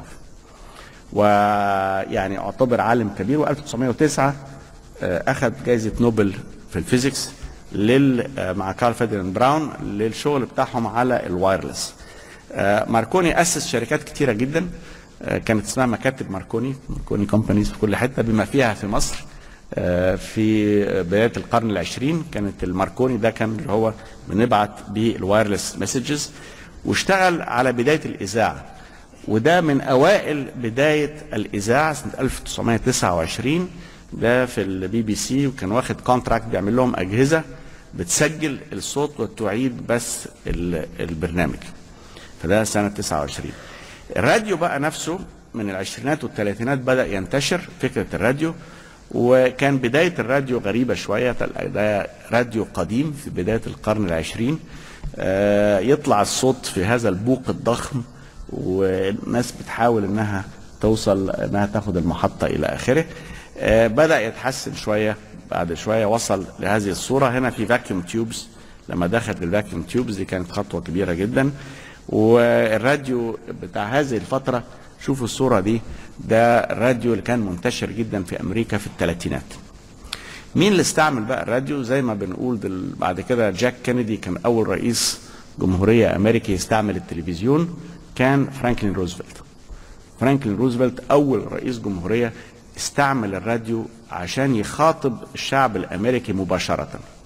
[SPEAKER 1] ويعني اعتبر عالم كبير. و ألف وتسعمائة وتسعة اخذ جائزه نوبل في الفيزيكس لل مع كارل فرديناند براون للشغل بتاعهم على الوايرلس. ماركوني اسس شركات كتيره جدا، كانت اسمها مكاتب ماركوني، ماركوني كومبانيز في كل حته بما فيها في مصر. في بدايه القرن العشرين كانت الماركوني ده كان اللي هو بنبعت بيه الوايرلس مسجز، واشتغل على بدايه الاذاعه. وده من اوائل بدايه الاذاعه سنه ألف وتسعمائة وتسعة وعشرين، ده في البي بي سي، وكان واخد كونتراكت بيعمل لهم اجهزه بتسجل الصوت وتعيد بس البرنامج. فده سنه تسعة وعشرين. الراديو بقى نفسه من العشرينات والثلاثينات بدأ ينتشر فكرة الراديو، وكان بداية الراديو غريبة شوية. ده راديو قديم في بداية القرن العشرين، يطلع الصوت في هذا البوق الضخم، والناس بتحاول انها توصل انها تاخد المحطة الى اخره. بدأ يتحسن شوية، بعد شوية وصل لهذه الصورة. هنا في فاكيوم تيوبز، لما دخلت الفاكيوم تيوبز دي كانت خطوة كبيرة جدا. والراديو بتاع هذه الفترة، شوفوا الصورة دي، ده الراديو اللي كان منتشر جدا في أمريكا في الثلاثينات. مين اللي استعمل بقى الراديو؟ زي ما بنقول بعد كده جاك كينيدي كان أول رئيس جمهورية أمريكي يستعمل التلفزيون، كان فرانكلين روزفلت. فرانكلين روزفلت أول رئيس جمهورية استعمل الراديو عشان يخاطب الشعب الأمريكي مباشرة.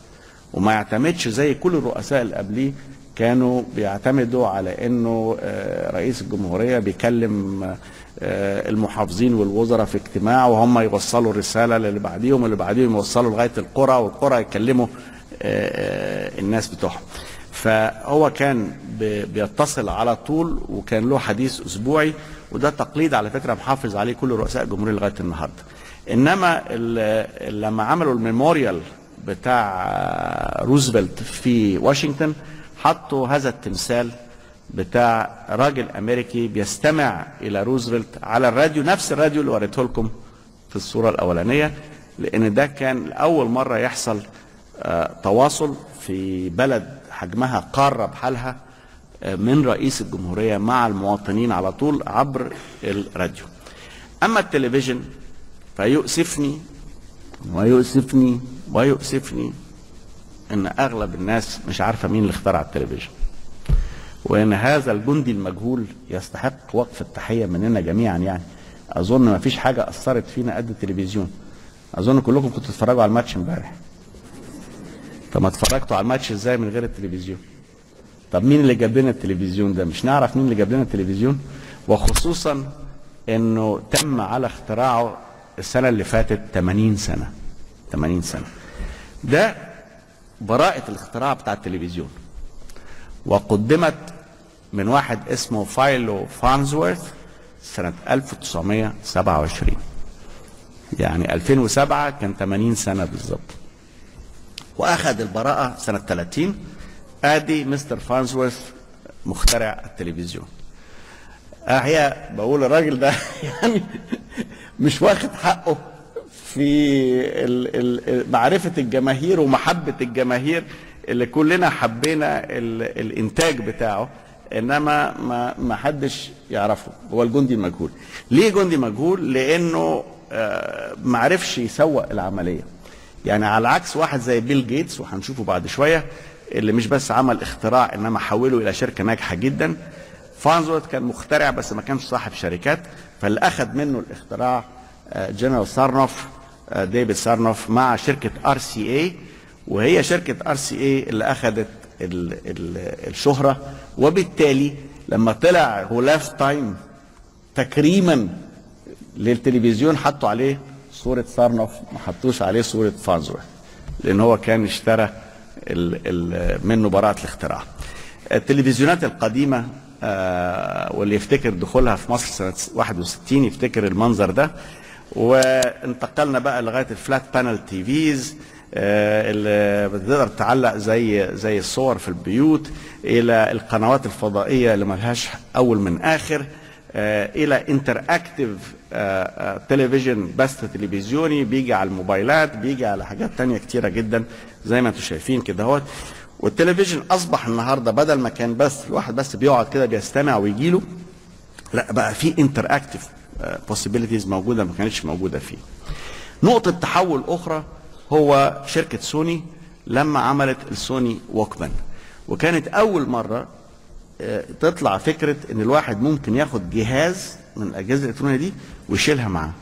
[SPEAKER 1] وما يعتمدش زي كل الرؤساء اللي قبليه كانوا بيعتمدوا على انه رئيس الجمهورية بيكلم المحافظين والوزراء في اجتماع وهم يوصلوا الرسالة للي بعديهم واللي بعديهم يوصلوا لغاية القرى والقرى يكلموا الناس بتوعهم. فهو كان بيتصل على طول وكان له حديث اسبوعي، وده تقليد على فكرة محافظ عليه كل رؤساء الجمهورية لغاية النهاردة. انما لما عملوا الميموريال بتاع روزفلت في واشنطن حطوا هذا التمثال بتاع راجل امريكي بيستمع الى روزفلت على الراديو، نفس الراديو اللي وريته لكم في الصورة الاولانية، لان ده كان اول مرة يحصل تواصل في بلد حجمها قارة بحالها من رئيس الجمهورية مع المواطنين على طول عبر الراديو. اما التلفزيون فيؤسفني ويؤسفني ويؤسفني ان اغلب الناس مش عارفة مين اللي اخترع التلفزيون، وان هذا الجندي المجهول يستحق وقف التحية مننا جميعا. يعني اظن ما فيش حاجة اثرت فينا قد التلفزيون. اظن كلكم كنتوا تتفرجوا على الماتش امبارح. طب ما اتفرجتوا على الماتش ازاي من غير التلفزيون؟ طب مين اللي جاب لنا التلفزيون ده؟ مش نعرف مين اللي جاب لنا التلفزيون؟ وخصوصا انه تم على اختراعه السنة اللي فاتت ثمانين سنة. ثمانين سنة. ده براءة الاختراع بتاع التلفزيون، وقدمت من واحد اسمه فايلو فارنزورث سنة ألف وتسعمائة وسبعة وعشرين. يعني ألفين وسبعة كان ثمانين سنة بالظبط. واخذ البراءة سنة ثلاثين. ادي مستر فارنزورث مخترع التلفزيون. احياء بقول الراجل ده يعني مش واخد حقه في معرفة الجماهير ومحبة الجماهير اللي كلنا حبينا الانتاج بتاعه، انما ما ما حدش يعرفه. هو الجندي المجهول. ليه جندي مجهول؟ لانه ما عرفش يسوق العملية. يعني على عكس واحد زي بيل جيتس، وهنشوفه بعد شوية، اللي مش بس عمل اختراع انما حوله الى شركة ناجحة جدا. فارنزورث كان مخترع بس ما كانش صاحب شركات، فاللي اخذ منه الاختراع جنرال سارنوف، ديفيد سارنوف، مع شركة ار سي اي، وهي شركة ار سي اي اللي اخذت ال ال الشهرة. وبالتالي لما طلع غلاف تايم تكريما للتلفزيون حطوا عليه صورة سارنوف، ما حطوش عليه صورة فارنزورث، لان هو كان اشترى ال ال منه براءة الاختراع. التلفزيونات القديمة آه واللي يفتكر دخولها في مصر سنة واحد وستين يفتكر المنظر ده. وانتقلنا بقى لغاية الفلات بانل تي فيز آه اللي بتقدر تعلق زي زي الصور في البيوت، الى القنوات الفضائية اللي ملهاش اول من اخر، آه الى انتر اكتيف آه تلفزيون، بث تلفزيوني بيجي على الموبايلات، بيجي على حاجات تانية كتيرة جدا زي ما انتم شايفين كده اهوت. والتلفزيون اصبح النهارده بدل ما كان بس الواحد بس بيقعد كده بيستمع ويجيله، لا بقى في انتر اكتيف بوسيبيليتيز موجوده ما كانتش موجوده فيه. نقطه تحول اخرى هو شركه سوني لما عملت السوني ووكمان، وكانت اول مره تطلع فكره ان الواحد ممكن ياخد جهاز من الاجهزه الالكترونيه دي ويشيلها معاه.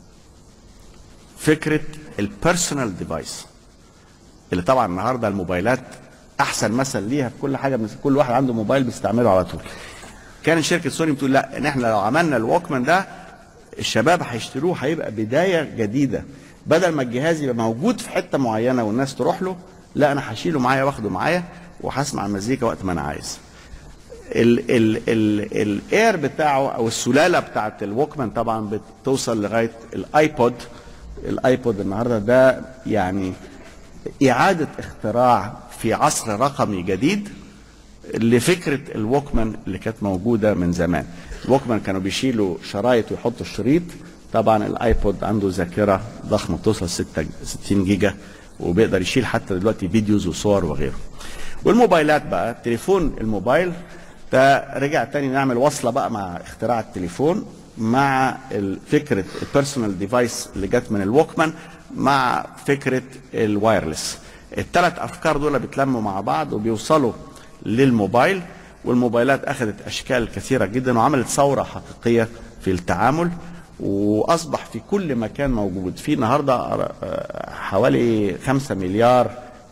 [SPEAKER 1] فكره البيرسونال ديفايس اللي طبعا النهارده الموبايلات احسن مثل ليها في كل حاجه، كل واحد عنده موبايل بيستعمله على طول. كانت شركه سوني بتقول لا، ان احنا لو عملنا الووكمان ده الشباب هيشتروه، هيبقى بدايه جديده. بدل ما الجهاز يبقى موجود في حته معينه والناس تروح له، لا انا هشيله معايا واخده معايا وهسمع المزيكا وقت ما انا عايز. ال ال ال الاير بتاعه او السلاله بتاعت الووكمان طبعا بتوصل لغايه الايبود. الايبود النهارده ده يعني اعاده اختراع في عصر رقمي جديد لفكره الووكمان اللي كانت موجوده من زمان. الووكمان كانوا بيشيلوا شرايط ويحطوا الشريط، طبعا الايبود عنده ذاكره ضخمه بتوصل ستين جيجا، وبيقدر يشيل حتى دلوقتي فيديوز وصور وغيره. والموبايلات بقى، تليفون الموبايل ده رجع تاني نعمل وصله بقى مع اختراع التليفون مع فكره البيرسونال ديفايس اللي جت من الووكمان مع فكره الوايرلس. الثلاث افكار دول بيتلموا مع بعض وبيوصلوا للموبايل، والموبايلات اخذت اشكال كثيره جدا وعملت ثوره حقيقيه في التعامل، واصبح في كل مكان موجود. في النهارده حوالي خمسة مليار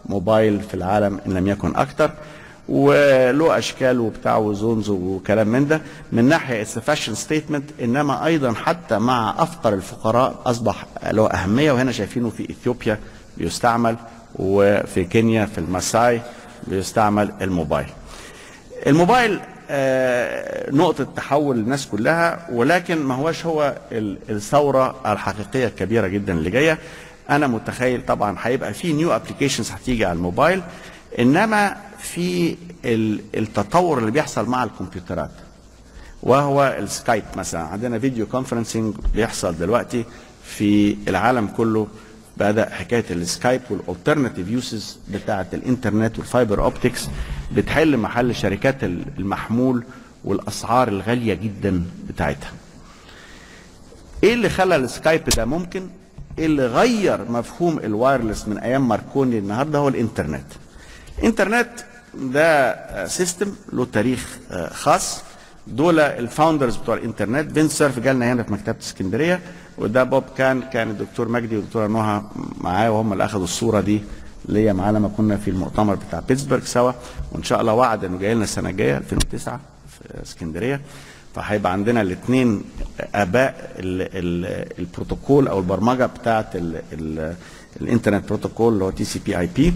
[SPEAKER 1] موبايل في العالم ان لم يكن اكتر، وله اشكال وبتاع وزونز وكلام من ده. من ناحيه اتس فاشن ستيتمنت، انما ايضا حتى مع افقر الفقراء اصبح له اهميه، وهنا شايفينه في اثيوبيا بيستعمل، وفي كينيا في الماساي بيستعمل الموبايل. الموبايل آه نقطة تحول للناس كلها، ولكن ما هوش هو الثورة الحقيقية الكبيرة جدا اللي جاية. أنا متخيل طبعا هيبقى في نيو ابلكيشنز هتيجي على الموبايل، إنما في التطور اللي بيحصل مع الكمبيوترات، وهو السكايب مثلا. عندنا فيديو كونفرنسنج بيحصل دلوقتي في العالم كله، بدأ حكاية السكايب والالترناتيف يوسز بتاعة الانترنت والفايبر اوبتكس بتحل محل شركات المحمول والاسعار الغالية جدا بتاعتها. ايه اللي خلى السكايب ده ممكن؟ ايه اللي غير مفهوم الوايرلس من ايام ماركوني النهارده؟ هو الانترنت. الانترنت ده سيستم له تاريخ خاص. دول الفاوندرز بتوع الانترنت. فينس سيرف جالنا هنا في مكتبه اسكندريه، وده بوب كان كان الدكتور مجدي والدكتوره نهى معاه، وهم اللي اخذوا الصوره دي اللي هي معانا لما كنا في المؤتمر بتاع بيتسبرغ سوا. وان شاء الله وعد انه جاي لنا السنه الجايه ألفين وتسعة في اسكندريه. فهيبقى عندنا الاثنين اباء ال ال البروتوكول او البرمجه بتاعه الانترنت بروتوكول اللي هو تي سي بي اي بي.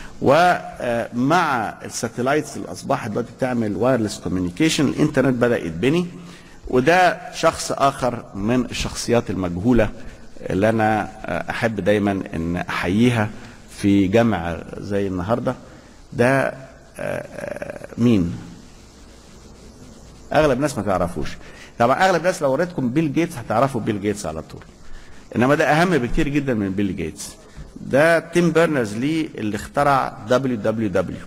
[SPEAKER 1] ومع الساتلايتس اللي اصبحت دلوقتي بتعمل وايرلس كوميونيكيشن، الانترنت بدا يتبني. وده شخص اخر من الشخصيات المجهوله اللي انا احب دايما ان احييها في جمع زي النهارده. ده مين؟ اغلب الناس ما تعرفوش. طبعا اغلب الناس لو وريتكم بيل جيتس هتعرفوا بيل جيتس على طول، انما ده اهم بكتير جدا من بيل جيتس. ده تيم بيرنرز لي اللي اخترع دبليو دبليو دبليو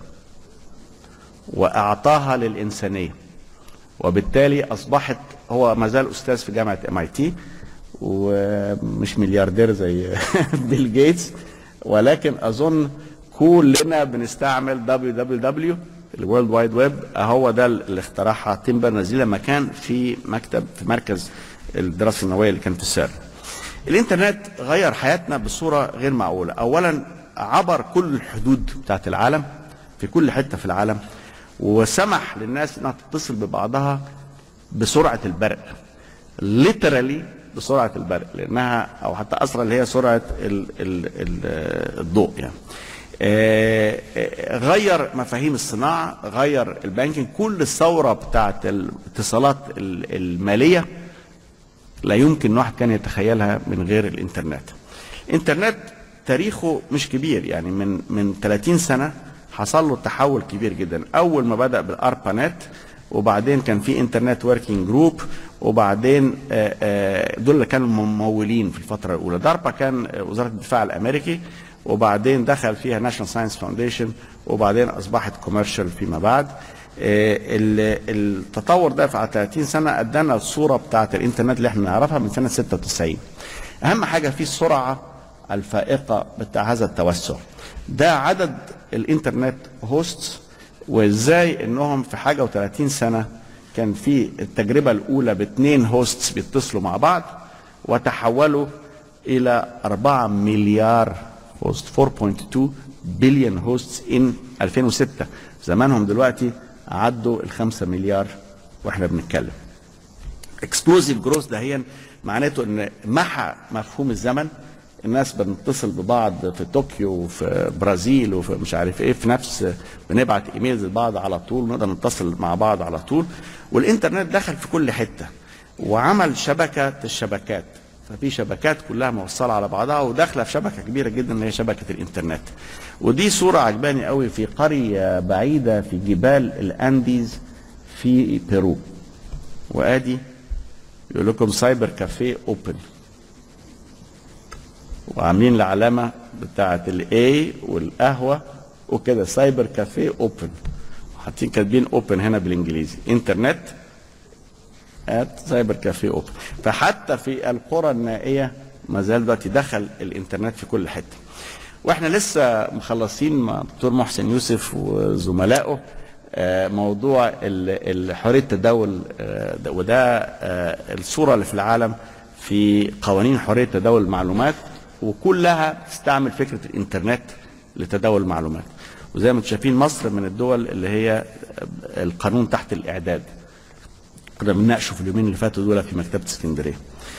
[SPEAKER 1] واعطاها للانسانيه، وبالتالي اصبحت هو ما زال استاذ في جامعه ام اي تي، ومش ملياردير زي بيل جيتس، ولكن اظن كلنا بنستعمل دبليو دبليو دبليو الورلد وايد ويب. هو ده اللي اخترعها تيم بيرنرز لما كان في مكتب في مركز الدراسه النوويه اللي كان في السيرن. الانترنت غير حياتنا بصوره غير معقوله. اولا عبر كل الحدود بتاعت العالم في كل حته في العالم، وسمح للناس انها تتصل ببعضها بسرعه البرق، ليترالي بسرعه البرق، لانها او حتى اسرع اللي هي سرعه ال ال ال الضوء يعني. آه غير مفاهيم الصناعه، غير البانكينج. كل الثوره بتاعت الاتصالات الماليه لا يمكن واحد كان يتخيلها من غير الانترنت. الانترنت تاريخه مش كبير يعني، من من ثلاثين سنه حصل له تحول كبير جدا. اول ما بدا بالاربانت، وبعدين كان في انترنت وركينج جروب، وبعدين دول اللي كانوا ممولين في الفتره الاولى. داربا كان وزاره الدفاع الامريكي، وبعدين دخل فيها ناشونال ساينس فاونديشن، وبعدين اصبحت كوميرشال فيما بعد. التطور ده في ثلاثين سنه ادانا الصوره بتاعت الانترنت اللي احنا نعرفها من سنه ستة وتسعين. اهم حاجه فيه السرعه الفائقه بتاع هذا التوسع. ده عدد الانترنت هوستس، وازاي انهم في حاجه و30 سنه كان في التجربه الاولى باثنين هوستس بيتصلوا مع بعض، وتحولوا الى أربعة مليار هوست، أربعة فاصلة اثنين بليون هوستس ان ألفين وستة. زمانهم دلوقتي عدوا الخمسة مليار واحنا بنتكلم. اكسبلوزيف جروث ده هي معناته ان محى مفهوم الزمن. الناس بنتصل ببعض في طوكيو وفي برازيل وفي مش عارف ايه في نفس، بنبعت ايميلز لبعض على طول، نقدر نتصل مع بعض على طول. والانترنت دخل في كل حته وعمل شبكه الشبكات، ففي شبكات كلها موصله على بعضها وداخله في شبكه كبيره جدا اللي هي شبكه الانترنت. ودي صوره عجباني قوي في قريه بعيده في جبال الانديز في بيرو، وادي يقول لكم سايبر كافيه اوبن، وعاملين العلامه بتاعه الاي والقهوه وكده، سايبر كافيه اوبن، وحاطين كاتبين اوبن هنا بالانجليزي، انترنت ات سايبر كافيه اوبن. فحتى في القرى النائيه ما زال دلوقتي دخل الانترنت في كل حته. واحنا لسه مخلصين مع الدكتور محسن يوسف وزملائه موضوع حريه التداول، وده الصوره اللي في العالم في قوانين حريه تداول المعلومات، وكلها تستعمل فكره الانترنت لتداول المعلومات. وزي ما انتم شايفين مصر من الدول اللي هي القانون تحت الاعداد، كنا بنناقشه في اليومين اللي فاتوا دول في مكتبه اسكندريه.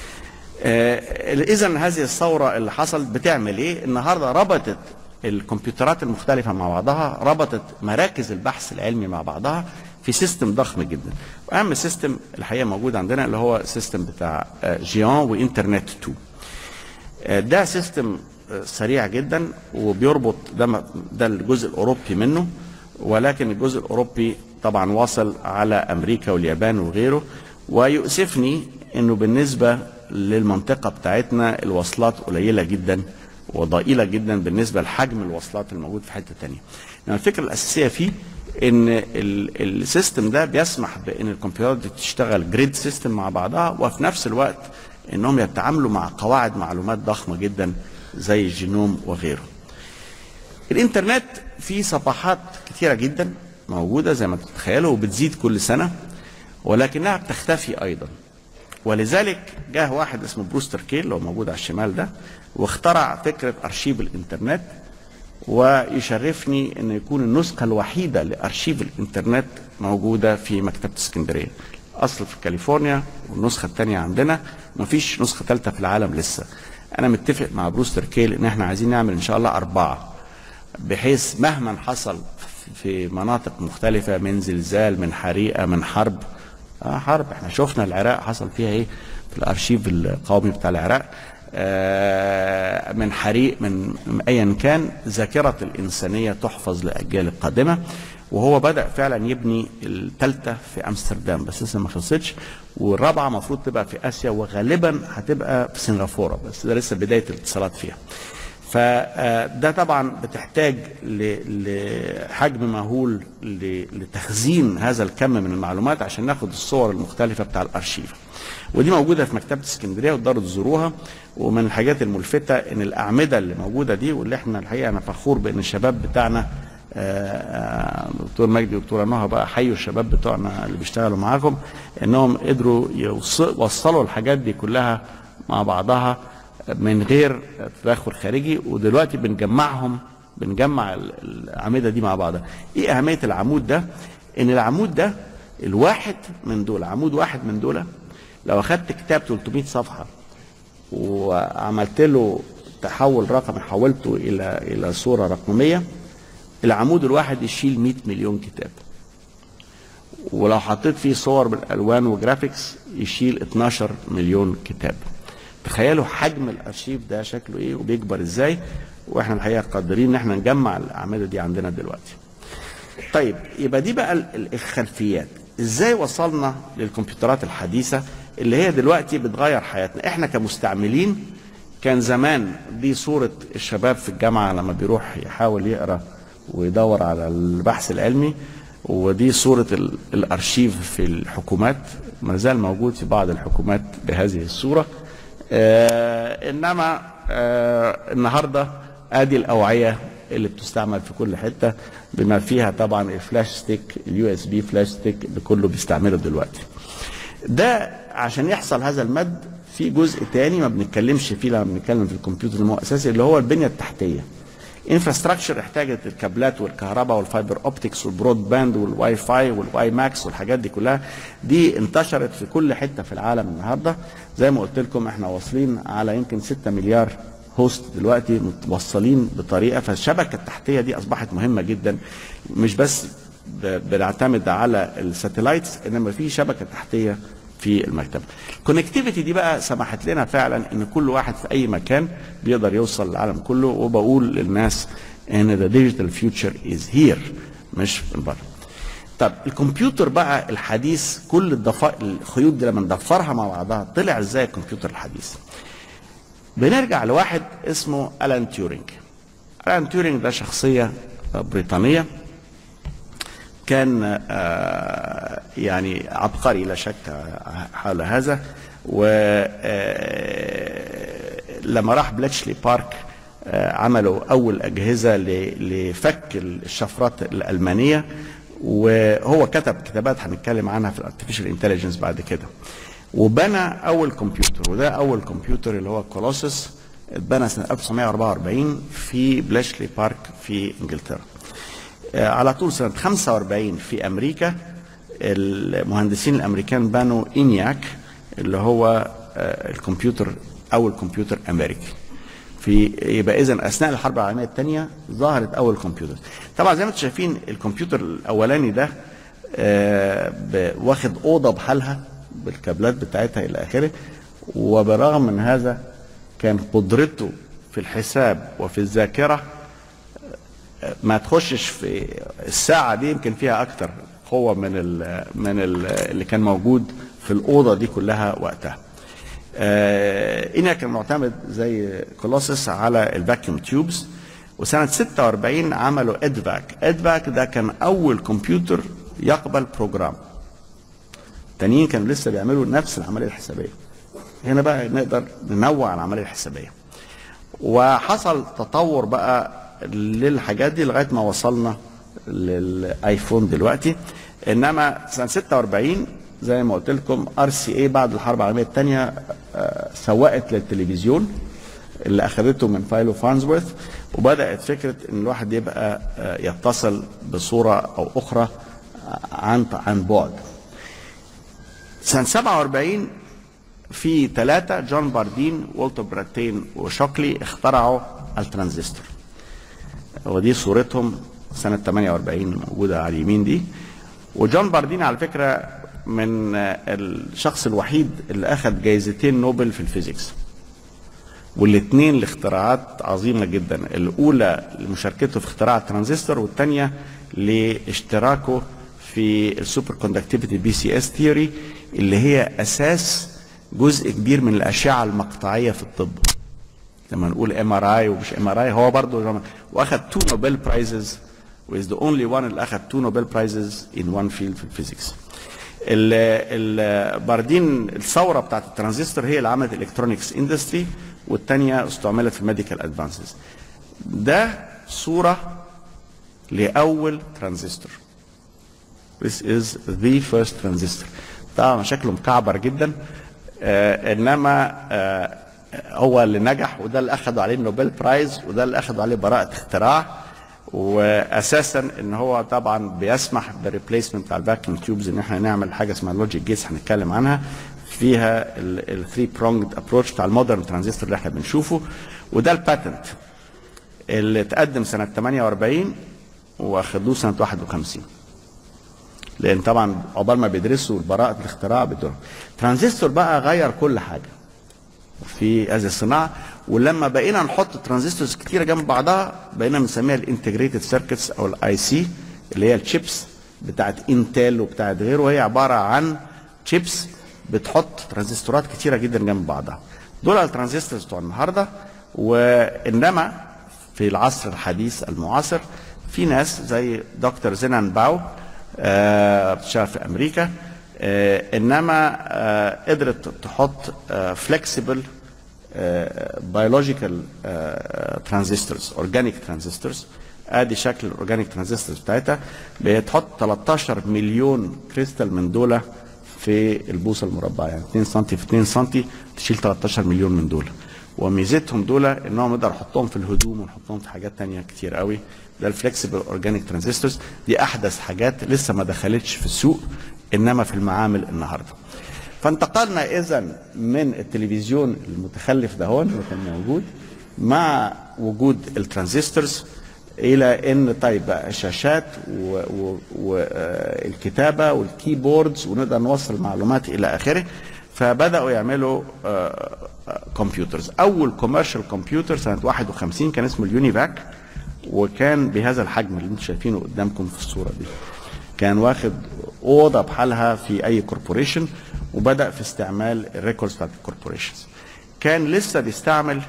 [SPEAKER 1] اذا هذه الثوره اللي حصلت بتعمل ايه؟ النهارده ربطت الكمبيوترات المختلفه مع بعضها، ربطت مراكز البحث العلمي مع بعضها في سيستم ضخم جدا. واهم سيستم الحقيقه موجود عندنا اللي هو السيستم بتاع جيان وانترنت اتنين. ده سيستم سريع جدا وبيربط، ده ده الجزء الاوروبي منه، ولكن الجزء الاوروبي طبعا واصل على امريكا واليابان وغيره. ويؤسفني انه بالنسبه للمنطقه بتاعتنا الوصلات قليله جدا وضئيله جدا بالنسبه لحجم الوصلات الموجود في حته ثانيه. يعني الفكره الاساسيه فيه ان السيستم ده بيسمح بان الكمبيوترات دي تشتغل جريد سيستم مع بعضها، وفي نفس الوقت انهم يتعاملوا مع قواعد معلومات ضخمه جدا زي الجينوم وغيره. الانترنت فيه صفحات كثيره جدا موجوده زي ما تتخيلوا وبتزيد كل سنه، ولكنها بتختفي ايضا. ولذلك جاء واحد اسمه بروستر كيل اللي هو موجود على الشمال ده، واخترع فكره ارشيف الانترنت. ويشرفني ان يكون النسخه الوحيده لارشيف الانترنت موجوده في مكتبه اسكندريه. اصل في كاليفورنيا والنسخه الثانيه عندنا، ومفيش نسخه ثالثه في العالم لسه. انا متفق مع بروستر كيل ان احنا عايزين نعمل ان شاء الله اربعه، بحيث مهما حصل في مناطق مختلفه من زلزال من حريقه من حرب، آه حرب احنا شفنا العراق حصل فيها ايه في الارشيف القومي بتاع العراق، آه من حريق من ايا كان، ذاكره الانسانيه تحفظ لاجيال القادمه. وهو بدأ فعلا يبني الثالثة في امستردام بس لسه ما خلصتش، والرابعة المفروض تبقى في اسيا وغالبا هتبقى في سنغافورة، بس ده لسه بداية الاتصالات فيها. فده طبعا بتحتاج لحجم مهول لتخزين هذا الكم من المعلومات عشان ناخد الصور المختلفة بتاع الارشيف. ودي موجودة في مكتبة اسكندرية وتقدروا تزوروها. ومن الحاجات الملفتة ان الاعمدة اللي موجودة دي، واللي احنا الحقيقة انا فخور بان الشباب بتاعنا دكتور مجدي ودكتوره نهى بقى حيوا الشباب بتوعنا اللي بيشتغلوا معاكم، انهم قدروا يوصلوا الحاجات دي كلها مع بعضها من غير تدخل خارجي. ودلوقتي بنجمعهم بنجمع الاعمده دي مع بعضها. ايه اهميه العمود ده؟ ان العمود ده الواحد من دول، عمود واحد من دول لو اخدت كتاب ثلاثمائة صفحه وعملت له تحول رقمي، حولته الى الى صوره رقميه، العمود الواحد يشيل مئة مليون كتاب. ولو حطيت فيه صور بالالوان وجرافيكس يشيل اتناشر مليون كتاب. تخيلوا حجم الارشيف ده شكله ايه وبيكبر ازاي، واحنا الحقيقه قادرين ان احنا نجمع الاعمده دي عندنا دلوقتي. طيب يبقى دي بقى الخلفيات، ازاي وصلنا للكمبيوترات الحديثه اللي هي دلوقتي بتغير حياتنا. احنا كمستعملين كان زمان دي صوره الشباب في الجامعه لما بيروح يحاول يقرا ويدور على البحث العلمي، ودي صورة الارشيف في الحكومات، ما زال موجود في بعض الحكومات بهذه الصورة. آه انما آه النهاردة ادي الاوعية اللي بتستعمل في كل حتة، بما فيها طبعا الفلاش ستيك، اليو اس بي فلاش ستيك اللي كله بيستعمله دلوقتي. ده عشان يحصل هذا المد في جزء تاني ما بنتكلمش فيه لما بنتكلم في الكمبيوتر المؤسسي، اللي هو البنية التحتية. انفراستراكشر احتاجت الكابلات والكهرباء والفايبر اوبتكس والبرود باند والواي فاي والواي ماكس والحاجات دي كلها، دي انتشرت في كل حته في العالم النهارده. زي ما قلت لكم احنا واصلين على يمكن ستة مليار هوست دلوقتي متوصلين بطريقه. فالشبكه التحتيه دي اصبحت مهمه جدا، مش بس بنعتمد على الساتلايتس، انما في شبكه تحتيه في المكتب. الكونكتيفيتي دي بقى سمحت لنا فعلا ان كل واحد في اي مكان بيقدر يوصل للعالم كله. وبقول للناس ان the digital future is here مش من بره. طب الكمبيوتر بقى الحديث، كل الضفائر الخيوط دي لما ندفرها مع بعضها طلع ازاي الكمبيوتر الحديث؟ بنرجع لواحد اسمه ألان تيورينج. ألان تيورينج ده شخصية بريطانية، كان يعني عبقري لا شك حول هذا. ولما راح بلاتشلي بارك عملوا اول اجهزه لفك الشفرات الالمانيه، وهو كتب كتابات هنتكلم عنها في الارتفيشال انتليجنس بعد كده. وبنى اول كمبيوتر، وده اول كمبيوتر اللي هو كولوسس اتبنى سنه ألف وتسعمائة وأربعة وأربعين في بلاشلي بارك في انجلترا. على طول سنه خمسة وأربعين في امريكا المهندسين الامريكان بنوا انياك اللي هو الكمبيوتر اول كمبيوتر امريكي. في يبقى اذا اثناء الحرب العالميه الثانيه ظهرت اول كمبيوتر. طبعا زي ما انتم شايفين الكمبيوتر الاولاني ده واخد اوضه بحالها بالكابلات بتاعتها الى اخره، وبرغم من هذا كان قدرته في الحساب وفي الذاكره ما تخشش في الساعه دي، يمكن فيها اكتر قوه من ال من ال اللي كان موجود في الاوضه دي كلها وقتها. آه إنها كان معتمد زي كولوسس على الفاكيوم تيوبز. وسنه ستة وأربعين عملوا ادفاك. ادفاك ده كان اول كمبيوتر يقبل بروجرام. التانيين كانوا لسه بيعملوا نفس العمليه الحسابيه. هنا بقى نقدر ننوع العمليه الحسابيه. وحصل تطور بقى للحاجات دي لغايه ما وصلنا للايفون دلوقتي. انما سنه ستة وأربعين زي ما قلت لكم ار سي اي بعد الحرب العالميه الثانيه سوقت للتلفزيون اللي اخذته من فايلو فارنسورث، وبدات فكره ان الواحد يبقى يتصل بصوره او اخرى عن عن بعد. سنه سبعة وأربعين في ثلاثه جون باردين والتر براتين وشوكلي اخترعوا الترانزستور، ودي صورتهم سنه ثمانية وأربعين موجوده على اليمين دي. وجون باردين على فكره من الشخص الوحيد اللي اخذ جايزتين نوبل في الفيزيكس، والاثنين لاختراعات عظيمه جدا. الاولى لمشاركته في اختراع الترانزستور، والثانيه لاشتراكه في السوبر كوندكتيفيتي بي سي اس ثيوري اللي هي اساس جزء كبير من الاشعه المقطعيه في الطب. لما نقول ام ار اي ومش ام ار اي، هو برضه واخذ تو نوبل برايزز وإز ذا اونلي وان اللي اخذ تو نوبل برايزز ان وان فيلد في الفيزيكس. الباردين الثوره بتاعت الترانزستور هي اللي عملت الالكترونكس اندستري، والثانيه استعملت في الميديكال ادفانسز. ده صوره لاول ترانزستور. This is the first transistor. طبعا شكله مكعبر جدا، آه انما آه هو اللي نجح، وده اللي اخذوا عليه النوبل برايز، وده اللي اخذوا عليه براءه اختراع. واساسا ان هو طبعا بيسمح بالريبليسمنت بتاع الفاكيوم تيوبز، ان احنا نعمل حاجه اسمها لوجيك جيتس هنتكلم عنها، فيها الثري برونجد ابروتش بتاع المودرن ترانزستور اللي احنا بنشوفه. وده الباتنت اللي اتقدم سنه ثمانية وأربعين واخدوه سنه واحد وخمسين، لان طبعا عقبال ما بيدرسوا براءه الاختراع بتوعهم. الترانزستور بقى غير كل حاجه في هذه الصناعه. ولما بقينا نحط ترانزستورز كتيره جنب بعضها بقينا بنسميها الانتجريتد سيركتس او الاي سي، اللي هي الشيبس بتاعت انتل وبتاعت غيره، وهي عباره عن شيبس بتحط ترانزستورات كتيره جدا جنب بعضها. دول الترانزستورز بتوع النهارده. وانما في العصر الحديث المعاصر في ناس زي دكتور زينان باو بتشتغل في امريكا، آه انما آه قدرت تحط فلكسبل بيولوجيكال ترانزستورز، اورجانيك ترانزستورز. ادي شكل الاورجانيك ترانزستورز بتاعتها، بتحط ثلاثة عشر مليون كريستال من دول في البوصه المربعه، يعني اثنين سم في اثنين سم تشيل ثلاثة عشر مليون من دول. وميزتهم دول انهم نقدر نحطهم في الهدوم ونحطهم في حاجات ثانيه كتير قوي. ده الفلكسبل اورجانيك ترانزستورز، دي احدث حاجات لسه ما دخلتش في السوق انما في المعامل النهارده. فانتقلنا اذا من التلفزيون المتخلف ده هون اللي كان موجود مع وجود الترانزستورز الى ان طيب بقى الشاشات والكتابه والكيبوردز ونقدر نوصل معلومات الى اخره. فبداوا يعملوا كمبيوترز. اول كوميرشال كمبيوتر سنه واحد وخمسين كان اسمه اليونيفاك، وكان بهذا الحجم اللي انتم شايفينه قدامكم في الصوره دي. كان واخد اوضه بحالها في اي كوربوريشن، وبدا في استعمال الريكوردز بتاعت الكوربوريشنز. كان لسه بيستعمل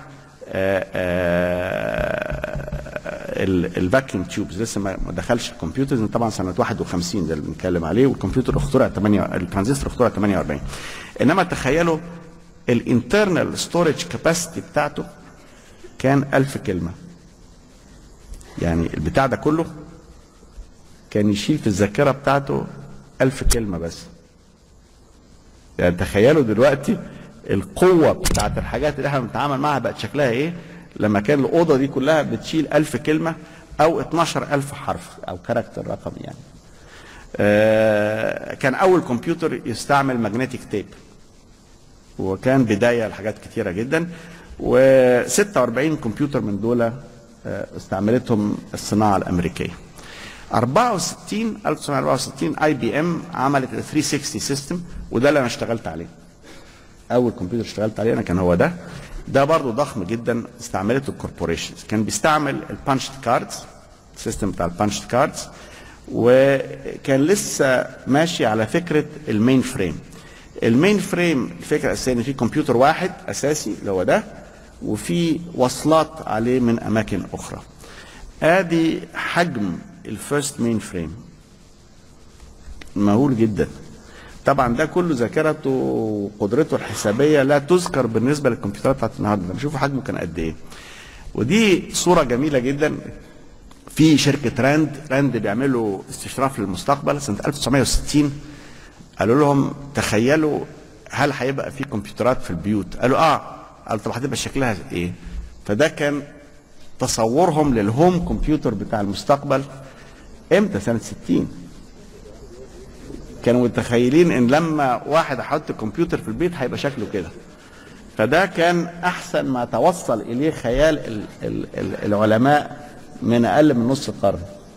[SPEAKER 1] الفاكيوم تيوبز، لسه ما دخلش الكمبيوترز. طبعا سنه واحد وخمسين ده اللي بنتكلم عليه، والكمبيوتر اخترع ثمانية، الترانزستور اخترع ثمانية وأربعين. انما تخيلوا الانترنال ستورج كاباسيتي بتاعته كان ألف كلمه. يعني البتاع ده كله كان يشيل في الذاكره بتاعته ألف كلمه بس. يعني تخيلوا دلوقتي القوه بتاعت الحاجات اللي احنا بنتعامل معاها بقت شكلها ايه لما كان الاوضه دي كلها بتشيل ألف كلمه او اتناشر ألف حرف او كاركتر رقم يعني. آه كان اول كمبيوتر يستعمل ماجنتيك تيب، وكان بدايه لحاجات كتيره جدا، وستة وأربعين كمبيوتر من دول آه استعملتهم الصناعه الامريكيه. أربعة وستين ألف وتسعمائة وأربعة وستين اي بي ام عملت ال ثلاثمائة وستين سيستم، وده اللي انا اشتغلت عليه. اول كمبيوتر اشتغلت عليه انا كان هو ده. ده برضه ضخم جدا، استعملته الكوربوريشنز. كان بيستعمل البانشد كاردز، السيستم بتاع البانشد كاردز، وكان لسه ماشي على فكره المين فريم. المين فريم الفكره الاساسيه ان في كمبيوتر واحد اساسي اللي هو ده، وفي وصلات عليه من اماكن اخرى. ادي حجم الفيرست مين فريم، مهول جدا. طبعا ده كله ذاكرته وقدرته الحسابيه لا تذكر بالنسبه للكمبيوترات بتاعت النهارده. بشوفوا حجمه كان قد ايه. ودي صوره جميله جدا في شركه راند. راند بيعملوا استشراف للمستقبل سنه ألف وتسعمائة وستين. قالوا لهم تخيلوا هل هيبقى في كمبيوترات في البيوت؟ قالوا اه. قالوا طب هتبقى شكلها ايه؟ فده كان تصورهم للهوم كمبيوتر بتاع المستقبل. امتى؟ سنه ستين. كانوا متخيلين ان لما واحد يحط كمبيوتر في البيت هيبقى شكله كده. فده كان احسن ما توصل اليه خيال ال ال ال العلماء من اقل من نص قرن.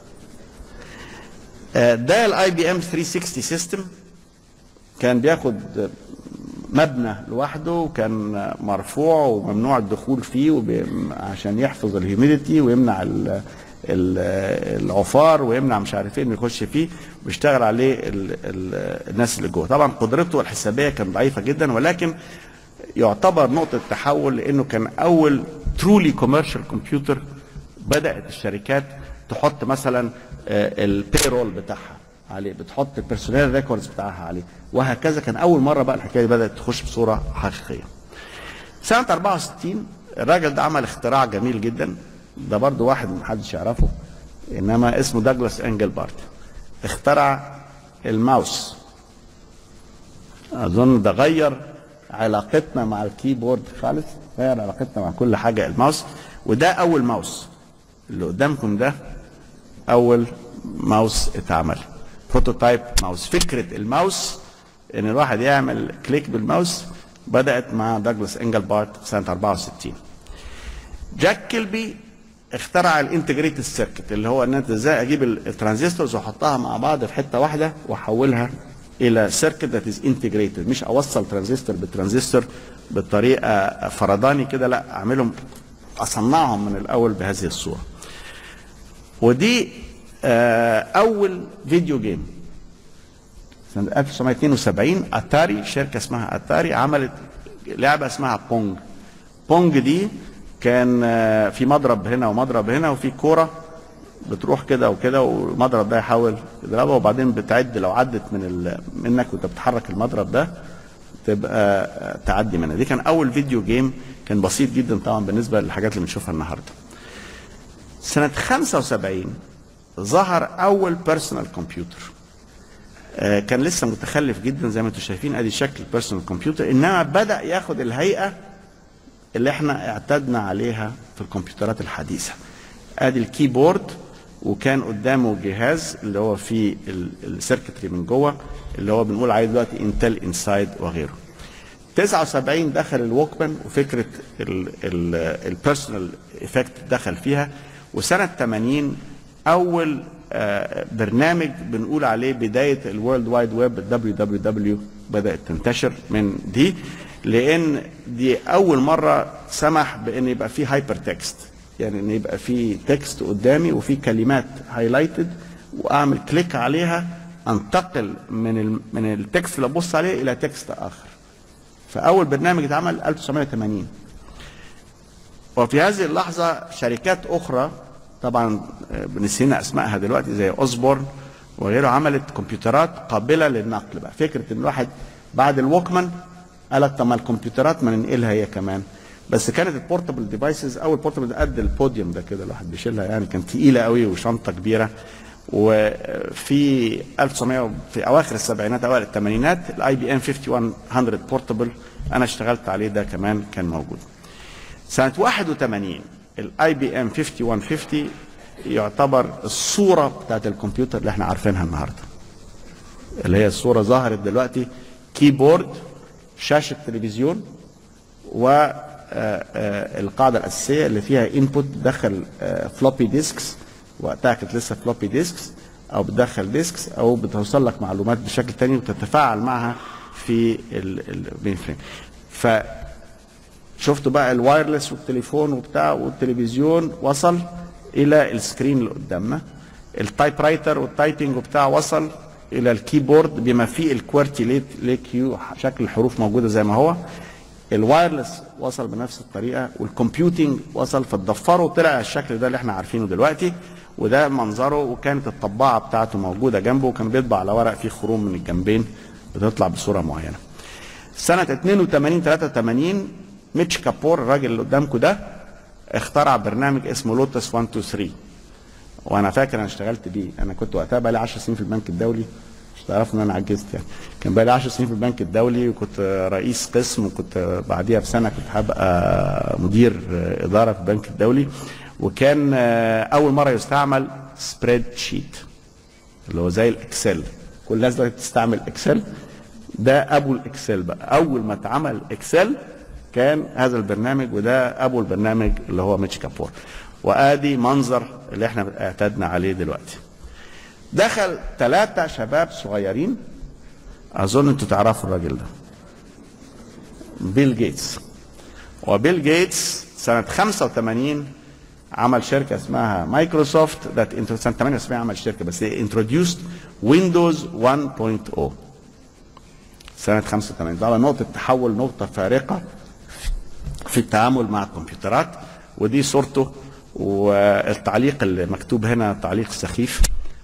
[SPEAKER 1] ده الاي بي ام ثلاثمائة وستين سيستم، كان بياخد مبنى لوحده، وكان مرفوع وممنوع الدخول فيه عشان يحفظ الهيوميديتي ويمنع ال العفار ويمنع مش عارف ايه انه يخش فيه، ويشتغل عليه ال ال الناس اللي جوه. طبعا قدرته الحسابيه كانت ضعيفه جدا، ولكن يعتبر نقطه تحول لانه كان اول ترولي كوميرشال كمبيوتر بدات الشركات تحط مثلا البيرول بتاعها عليه، بتحط البيرسونال ريكوردز بتاعها عليه، وهكذا. كان اول مره بقى الحكايه بدات تخش بصوره حقيقيه. سنه أربعة وستين الراجل ده عمل اختراع جميل جدا، ده برضو واحد محدش يعرفه، انما اسمه داجلاس انجلبارت. اخترع الماوس. اظن ده غير علاقتنا مع الكيبورد خالص، غير علاقتنا مع كل حاجه الماوس. وده اول ماوس اللي قدامكم، ده اول ماوس اتعمل، بروتوتايب ماوس. فكره الماوس ان الواحد يعمل كليك بالماوس بدات مع داجلاس انجلبارت سنه أربعة وستين. جاك كيلبي اخترع الانتجريتد سيركت، اللي هو ان انت ازاي اجيب الترانزستورز واحطها مع بعض في حته واحده واحولها الى سيركت ذات از انتجريتد، مش اوصل ترانزستور بترانزستور بطريقه فرداني كده، لا اعملهم اصنعهم من الاول بهذه الصوره. ودي اول فيديو جيم سنه ألف وتسعمائة واثنين وسبعين. اتاري، شركه اسمها اتاري عملت لعبه اسمها بونج. بونج دي كان في مضرب هنا ومضرب هنا، وفي كوره بتروح كده وكده، والمضرب ده يحاول يضربها، وبعدين بتعد لو عدت من ال... منك وانت بتحرك المضرب ده تبقى تعدي منها. دي كان اول فيديو جيم، كان بسيط جدا طبعا بالنسبه للحاجات اللي بنشوفها النهارده. سنه خمسة وسبعين ظهر اول بيرسونال كمبيوتر. آه كان لسه متخلف جدا زي ما انتم شايفين، ادي شكل البيرسونال كمبيوتر، انما بدا ياخد الهيئه اللي احنا اعتدنا عليها في الكمبيوترات الحديثه. ادي الكيبورد، وكان قدامه جهاز اللي هو فيه السيركتري من جوه، اللي هو بنقول عليه دلوقتي انتل انسايد وغيره. تسعة وسبعين دخل الووكمان، وفكره البيرسونال افكت دخل فيها. وسنه ثمانين اول آه برنامج بنقول عليه بدايه الورلد وايد ويب، الدبليو دبليو دبليو، بدات تنتشر من دي، لان دي اول مره سمح بان يبقى في هايبر تكست، يعني ان يبقى في تكست قدامي وفي كلمات هايلايتد، واعمل كليك عليها انتقل من ال من التكست اللي ابص عليه الى تكست اخر. فاول برنامج اتعمل ألف وتسعمائة وثمانين. وفي هذه اللحظه شركات اخرى طبعا بنسينا اسمائها دلوقتي زي اوزبورن وغيره عملت كمبيوترات قابله للنقل. بقى فكره ان الواحد بعد الووكمان قال لك طب ما الكمبيوترات ما ننقلها هي كمان. بس كانت البورتبل ديفايسز، اول بورتبل قد البوديوم ده كده الواحد بيشيلها، يعني كانت تقيله قوي وشنطه كبيره، وفي ألف وتسعمائة في اواخر السبعينات اوائل الثمانينات الاي بي ام خمسة آلاف ومئة بورتبل انا اشتغلت عليه، ده كمان كان موجود. سنه واحد وثمانين الاي بي ام خمسة آلاف ومئة وخمسين يعتبر الصوره بتاعت الكمبيوتر اللي احنا عارفينها النهارده، اللي هي الصوره ظهرت دلوقتي، كيبورد، شاشه تلفزيون، والقاعده الاساسيه اللي فيها انبوت دخل فلوبي ديسكس، وقتها كانت لسه فلوبي ديسكس، او بتدخل ديسكس او بتوصل لك معلومات بشكل تاني وتتفاعل معها في المين فريم. فشفتوا بقى الوايرلس والتليفون وبتاع والتلفزيون وصل الى السكرين اللي قدامنا، التايب رايتر والتايبنج وبتاع وصل الى الكيبورد بما فيه الكوارتي ليك كيو، شكل الحروف موجوده زي ما هو، الوايرلس وصل بنفس الطريقه، والكمبيوتنج وصل، فاتضفروا طلع الشكل ده اللي احنا عارفينه دلوقتي، وده منظره، وكانت الطباعه بتاعته موجوده جنبه، وكان بيطبع على ورق فيه خروم من الجنبين بتطلع بصوره معينه. سنه اثنين وثمانين ثلاثة وثمانين ميتش كابور الراجل اللي قدامكم ده اخترع برنامج اسمه لوتس واحد اتنين تلاتة، وانا فاكر انا اشتغلت بيه، انا كنت وقتها بقى لي عشر سنين في البنك الدولي، مش تعرفوا ان انا عجزت يعني، كان بقى لي عشر سنين في البنك الدولي، وكنت رئيس قسم، وكنت بعديها بسنه كنت هبقى مدير اداره في البنك الدولي، وكان اول مره يستعمل سبريد شيت اللي هو زي الاكسل، كل الناس دلوقتي بتستعمل اكسل، ده ابو الاكسل بقى، اول ما اتعمل اكسل كان هذا البرنامج، وده ابو البرنامج اللي هو ميتش كابور، وادي منظر اللي احنا اعتدنا عليه دلوقتي. دخل ثلاثة شباب صغيرين، اظن انتوا تعرفوا الراجل ده، بيل جيتس. وبيل جيتس سنة خمسة وثمانين عمل شركة اسمها مايكروسوفت، ده سنة ثمانية وسبعين عمل شركة بس انتروديوست ويندوز واحد نقطة صفر سنة خمسة وثمانين، طبعا نقطة تحول، نقطة فارقة في التعامل مع الكمبيوترات، ودي صورته، والتعليق اللي مكتوب هنا تعليق سخيف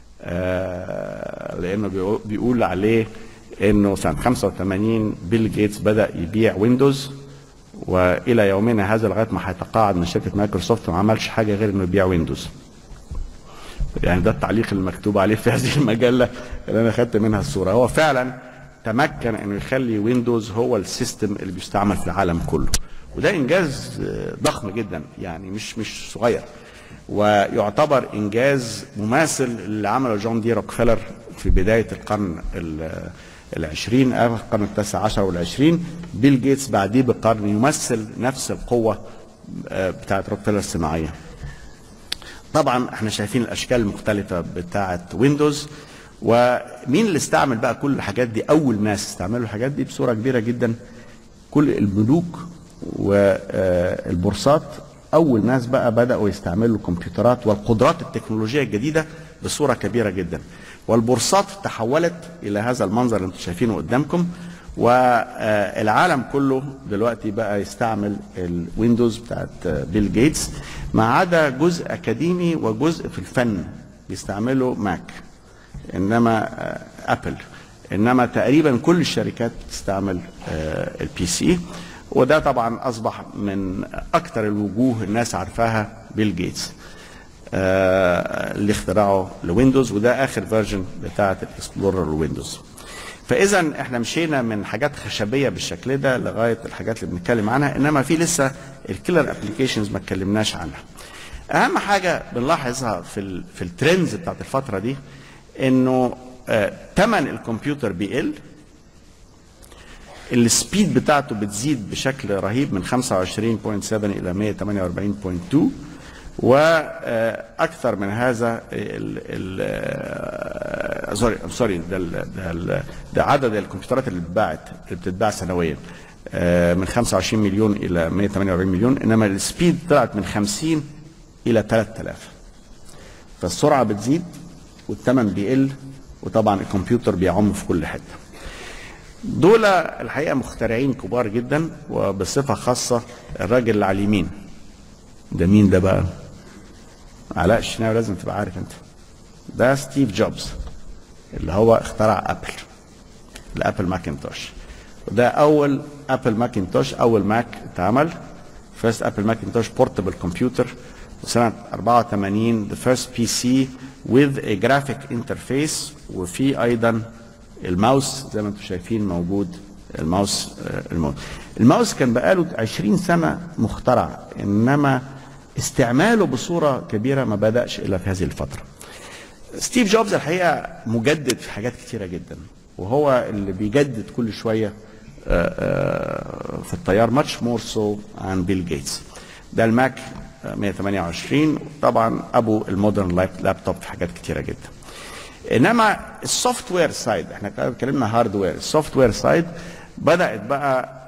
[SPEAKER 1] آه لانه بيقول عليه انه سنه خمسة وثمانين بيل جيتس بدا يبيع ويندوز، والى يومنا هذا لغايه ما هيتقاعد من شركه مايكروسوفت ما عملش حاجه غير انه يبيع ويندوز. يعني ده التعليق اللي مكتوب عليه في هذه المجله اللي انا خدت منها الصوره، هو فعلا تمكن انه يخلي ويندوز هو السيستم اللي بيستعمل في العالم كله، وده انجاز ضخم جدا يعني، مش مش صغير، ويعتبر انجاز مماثل اللي عمله جون دي روكفيلر في بدايه القرن العشرين، اخر القرن التاسع عشر والعشرين، بيل جيتس بعديه بقرن يمثل نفس القوه بتاعت روكفيلر الصناعيه. طبعا احنا شايفين الاشكال المختلفه بتاعت ويندوز، ومين اللي استعمل بقى كل الحاجات دي؟ اول ناس استعملوا الحاجات دي بصوره كبيره جدا كل الملوك والبورصات، اول ناس بقى بداوا يستعملوا الكمبيوترات والقدرات التكنولوجيه الجديده بصوره كبيره جدا، والبورصات تحولت الى هذا المنظر اللي انتم شايفينه قدامكم، والعالم كله دلوقتي بقى يستعمل الويندوز بتاعت بيل جيتس، ما عدا جزء اكاديمي وجزء في الفن بيستعملوا ماك، انما ابل، انما تقريبا كل الشركات بتستعمل البي سي، وده طبعا اصبح من اكثر الوجوه الناس عارفاها بيل جيتس آه اللي اخترعه لويندوز، وده اخر فيرجن بتاعه الاكسبلورر ويندوز. فاذا احنا مشينا من حاجات خشبيه بالشكل ده لغايه الحاجات اللي بنتكلم عنها، انما في لسه الكيلر ابلكيشنز ما اتكلمناش عنها. اهم حاجه بنلاحظها في ال في الترندز بتاعت الفتره دي انه ثمن آه الكمبيوتر بيقل، السبيد بتاعته بتزيد بشكل رهيب من خمسة وعشرين فاصلة سبعة الى مئة وثمانية وأربعين فاصلة اثنين، واكثر من هذا ال سوري سوري ده ده ده عدد الكمبيوترات اللي اتباعت اللي بتتباع سنويا من خمسة وعشرين مليون الى مئة وثمانية وأربعين مليون، انما السبيد طلعت من خمسين الى ثلاثة آلاف، فالسرعه بتزيد والثمن بيقل، وطبعا الكمبيوتر بيعم في كل حته. دول الحقيقه مخترعين كبار جدا، وبصفه خاصه الراجل اللي على اليمين ده مين ده بقى؟ علاء الشناوي، لازم تبقى عارف انت، ده ستيف جوبز اللي هو اخترع ابل، الابل ماكنتوش، وده اول ابل ماكنتوش، اول ماك اتعمل، فيرست ابل ماكنتوش بورتبل كمبيوتر، وسنة أربعة وثمانين the first بي سي with a graphic interface، وفي أيضا الماوس زي ما انتم شايفين موجود. الماوس الماوس, الماوس كان بقاله عشرين سنة مخترع، إنما استعماله بصورة كبيرة ما بدأش إلا في هذه الفترة. ستيف جوبز الحقيقة مجدد في حاجات كتيرة جدا، وهو اللي بيجدد كل شوية في التيار much more so عن بيل جيتس. ده الماك مية وثمانية وعشرين، طبعا ابو المودرن لابتوب في حاجات كتيره جدا. انما السوفت وير سايد، احنا اتكلمنا هاردوير، السوفت وير سايد بدات بقى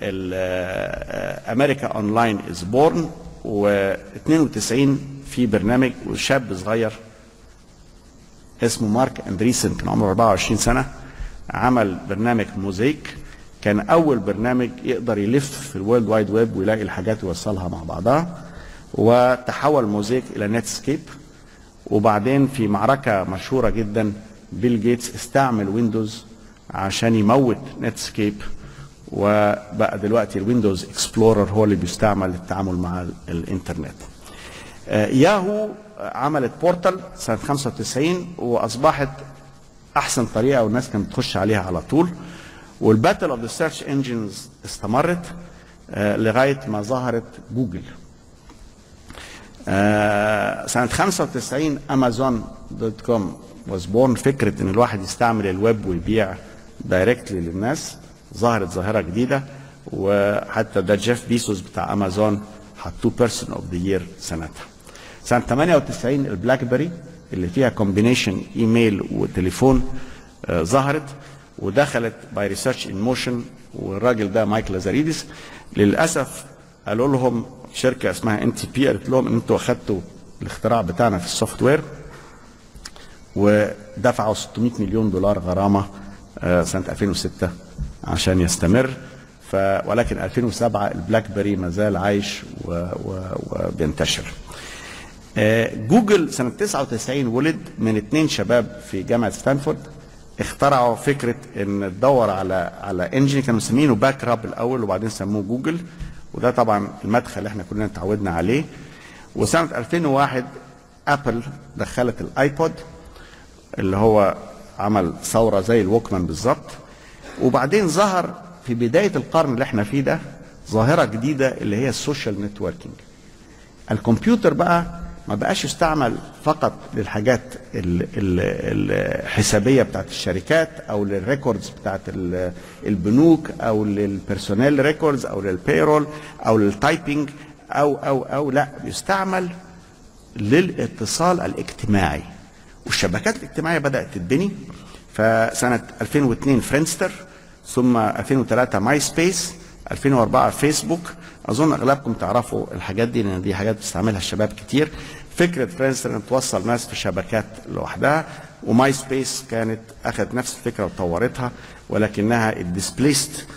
[SPEAKER 1] امريكا اونلاين از بورن، واثنين وتسعين في برنامج وشاب صغير اسمه مارك اندريسن كان عمره أربعة وعشرين سنة، عمل برنامج موزايك، كان اول برنامج يقدر يلف في الورلد وايد ويب ويلاقي الحاجات ويوصلها مع بعضها، وتحول موزايك الى نتسكيب. وبعدين في معركه مشهوره جدا بيل جيتس استعمل ويندوز عشان يموت نتسكيب، وبقى دلوقتي الويندوز اكسبلورر هو اللي بيستعمل للتعامل مع الانترنت. ياهو عملت بورتال سنه خمسة وتسعين واصبحت احسن طريقه والناس كانت بتخش عليها على طول. والباتل اوف ذا سيرش انجنز استمرت آه لغايه ما ظهرت جوجل. آه سنه خمسة وتسعين امازون دوت كوم واز بورن، فكره ان الواحد يستعمل الويب ويبيع دايركتلي للناس، ظهرت ظاهره جديده، وحتى ده جيف بيسوس بتاع امازون حطوه بيرسون اوف ذا يير سنتها. سنه ثمانية وتسعين البلاك بيري اللي فيها كومبينيشن ايميل وتليفون آه ظهرت، ودخلت باي ريسيرش ان موشن، والراجل ده مايكل لازاريدس. للاسف قالوا لهم شركه اسمها ان تي بي قالت لهم ان انتوا اخذتوا الاختراع بتاعنا في السوفت وير، ودفعوا ستمائة مليون دولار غرامه سنه ألفين وستة عشان يستمر. ف ولكن ألفين وسبعة البلاك بيري ما زال عايش وبينتشر. جوجل سنه تسعة وتسعين ولد من اثنين شباب في جامعه ستانفورد، اخترعوا فكره ان تدور على على انجن كانوا مسمينه باك راب الاول وبعدين سموه جوجل، وده طبعا المدخل اللي احنا كلنا اتعودنا عليه. وسنه ألفين وواحد ابل دخلت الايبود اللي هو عمل ثوره زي الووكمان بالظبط. وبعدين ظهر في بدايه القرن اللي احنا فيه ده ظاهره جديده اللي هي السوشيال نتوركينج. الكمبيوتر بقى ما بقاش يستعمل فقط للحاجات الحسابيه بتاعت الشركات او للريكوردز بتاعت البنوك او للبيرسونيل ريكوردز او للبيرول او للتايبنج او او او لا، بيستعمل للاتصال الاجتماعي. والشبكات الاجتماعيه بدات تتبني. فسنه ألفين واثنين فريندستر، ثم ألفين وثلاثة ماي سبيس، ألفين وأربعة فيسبوك. اظن اغلبكم تعرفوا الحاجات دي لان دي حاجات بتستعملها الشباب كتير. فكره فريندستر ان توصل ناس في شبكات لوحدها، وماي سبيس كانت اخذت نفس الفكره وطورتها، ولكنها الديسبليست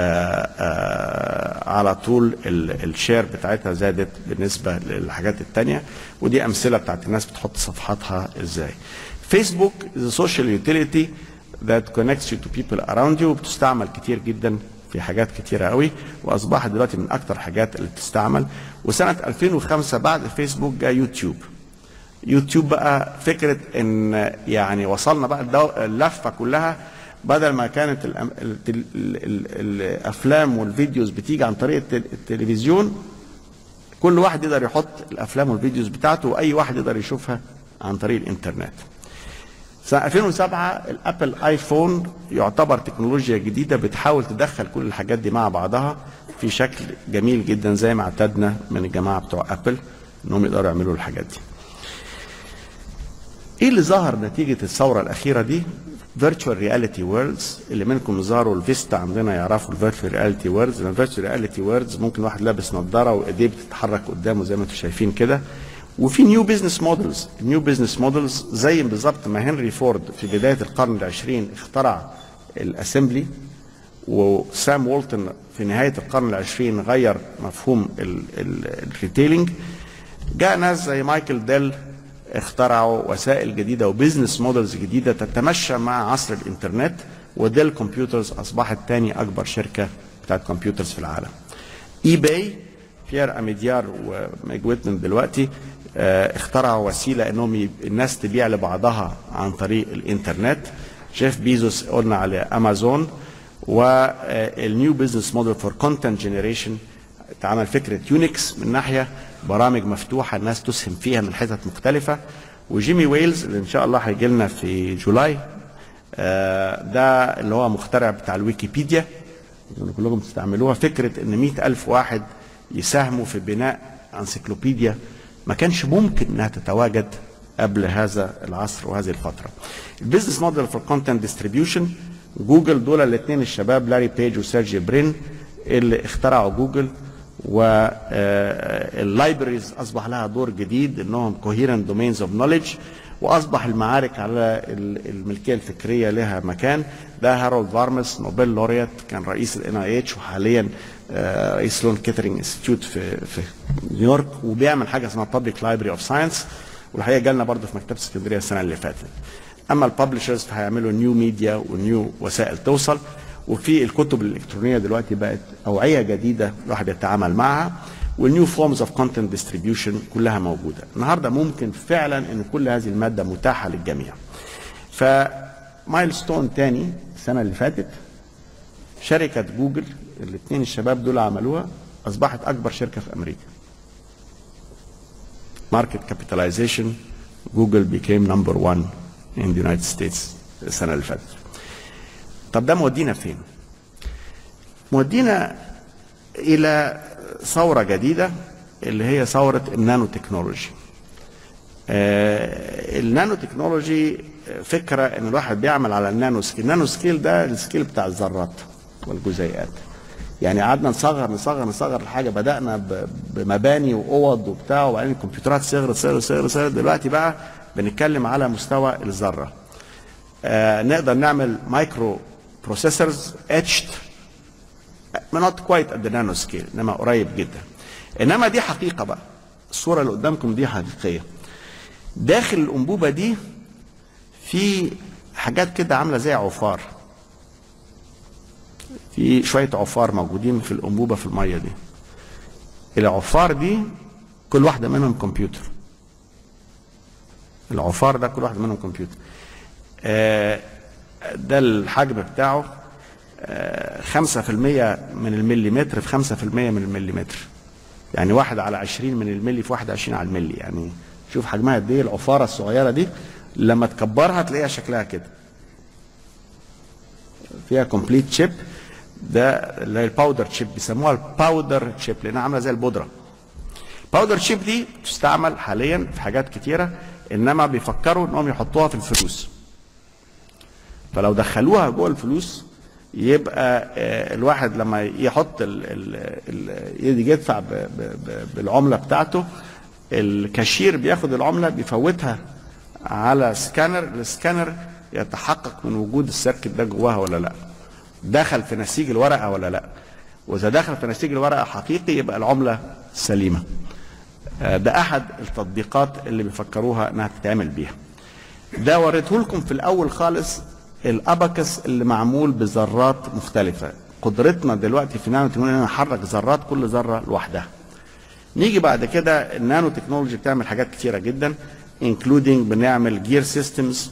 [SPEAKER 1] على طول الشير بتاعتها زادت بالنسبه للحاجات الثانيه. ودي امثله بتاعت الناس بتحط صفحاتها ازاي. فيسبوك is a social utility that connects you to people around you، بتستعمل كتير جدا في حاجات كتيرة قوي، واصبحت دلوقتي من اكتر حاجات اللي بتستعمل. وسنة ألفين وخمسة بعد فيسبوك جاء يوتيوب. يوتيوب بقى فكرة ان يعني وصلنا بقى اللفة كلها، بدل ما كانت الافلام والفيديوز بتيجي عن طريق التلفزيون، كل واحد يقدر يحط الافلام والفيديوز بتاعته واي واحد يقدر يشوفها عن طريق الانترنت. سنة ألفين وسبعة الابل ايفون يعتبر تكنولوجيا جديده بتحاول تدخل كل الحاجات دي مع بعضها في شكل جميل جدا زي ما اعتدنا من الجماعه بتوع ابل انهم يقدروا يعملوا الحاجات دي. ايه اللي ظهر نتيجه الثوره الاخيره دي؟ فيرتشوال رياليتي وورلدز. اللي منكم ظهروا الفيستا عندنا يعرفوا الفيرتشوال رياليتي وورلدز. الفيرتشوال رياليتي وورلدز ممكن واحد لابس نظاره وايديه بتتحرك قدامه زي ما انتم شايفين كده. وفي نيو بزنس مودلز. النيو بزنس مودلز زي بالظبط ما هنري فورد في بدايه القرن العشرين اخترع الاسمبلي، وسام وولتون في نهايه القرن العشرين غير مفهوم الريتيلينج. جاء ناس زي مايكل ديل اخترعوا وسائل جديده وبزنس مودلز جديده تتمشى مع عصر الانترنت، وديل كمبيوترز اصبحت ثاني اكبر شركه بتاعت كمبيوترز في العالم. اي باي بيير اميديار وميج ويتمان دلوقتي اخترعوا وسيله انهم الناس تبيع لبعضها عن طريق الانترنت. جيف بيزوس قلنا على امازون. والنيو بزنس موديل فور كونتنت جنريشن اتعمل فكره يونكس من ناحيه، برامج مفتوحه الناس تسهم فيها من حتت مختلفه. وجيمي ويلز اللي ان شاء الله هيجي لنا في جولاي، ده اللي هو مخترع بتاع الويكيبيديا كلكم تستعملوها. فكره ان مئة ألف واحد يساهموا في بناء انسيكلوبيديا ما كانش ممكن انها تتواجد قبل هذا العصر وهذه الفتره. البيزنس موديل فور كونتنت ديستريبيوشن، جوجل دول الاثنين الشباب لاري بيج وسيرجي برين اللي اخترعوا جوجل. واللايبريز اصبح لها دور جديد انهم coherent domains of knowledge، واصبح المعارك على الملكيه الفكريه لها مكان. ده هارولد فارمس نوبل لوريات، كان رئيس الان اي اتش وحاليا رئيس لون كيترينج انستيتيوت في في نيويورك، وبيعمل حاجه اسمها بابليك لايبرري اوف ساينس، والحقيقه جالنا برضه في مكتبه اسكندريه السنه اللي فاتت. اما الببلشرز فهيعملوا نيو ميديا ونيو وسائل توصل. وفي الكتب الالكترونيه دلوقتي بقت اوعيه جديده الواحد يتعامل معها، والنيو فورمز اوف كونتنت ديستريبيوشن كلها موجوده. النهارده ممكن فعلا ان كل هذه الماده متاحه للجميع. فمايلستون تاني السنه اللي فاتت شركه جوجل الاثنين الشباب دول عملوها، اصبحت اكبر شركه في امريكا. ماركت كابيتاليزيشن جوجل became number one in the United States السنه اللي فاتت. طب ده مودينا فين؟ مودينا الى ثوره جديده اللي هي ثوره النانو تكنولوجي. آه النانو تكنولوجي فكره ان الواحد بيعمل على النانو سكيل. النانو سكيل ده السكيل بتاع الذرات والجزيئات. يعني قعدنا نصغر نصغر نصغر الحاجه، بدانا بمباني واوض وبتاع، وبعدين الكمبيوترات صغرت صغرت صغرت صغرت، دلوقتي بقى بنتكلم على مستوى الذره. آه نقدر نعمل مايكرو بروسيسورز اتشد not quite at the nano scale، انما قريب جدا. انما دي حقيقه بقى، الصوره اللي قدامكم دي حقيقيه. داخل الانبوبه دي في حاجات كده عامله زي عفار، في شويه عفار موجودين في الانبوبه في الميه دي. العفار دي كل واحده منهم كمبيوتر. العفار ده كل واحده منهم كمبيوتر. آه ده الحجم بتاعه آه خمسة في المية من المليمتر في خمسة في المية من المليمتر، يعني واحد على عشرين من الملي في واحد وعشرين على الملي. يعني شوف حجمها قد ايه العفاره الصغيره دي، لما تكبرها تلاقيها شكلها كده. فيها كومبليت شيب، ده اللي هي الباودر شيب، بيسموها الباودر شيب لانها عامله زي البودره. الباودر شيب دي تستعمل حاليا في حاجات كتيره، انما بيفكروا انهم يحطوها في الفلوس. فلو دخلوها جوه الفلوس يبقى الواحد لما يحط ال ال يجي يدفع بالعمله بتاعته، الكاشير بياخد العمله بيفوتها على سكانر، السكانر يتحقق من وجود السيركت ده جواها ولا لا، دخل في نسيج الورقه ولا لا. واذا دخل في نسيج الورقه حقيقي يبقى العمله سليمه. ده احد التطبيقات اللي بيفكروها انها تتعمل بيها. ده وريته لكم في الاول خالص الاباكس اللي معمول بذرات مختلفه. قدرتنا دلوقتي في النانو تكنولوجي ان نحرك ذرات كل ذره لوحدها. نيجي بعد كده النانو تكنولوجي بتعمل حاجات كتيره جدا، انكلودنج بنعمل جير سيستمز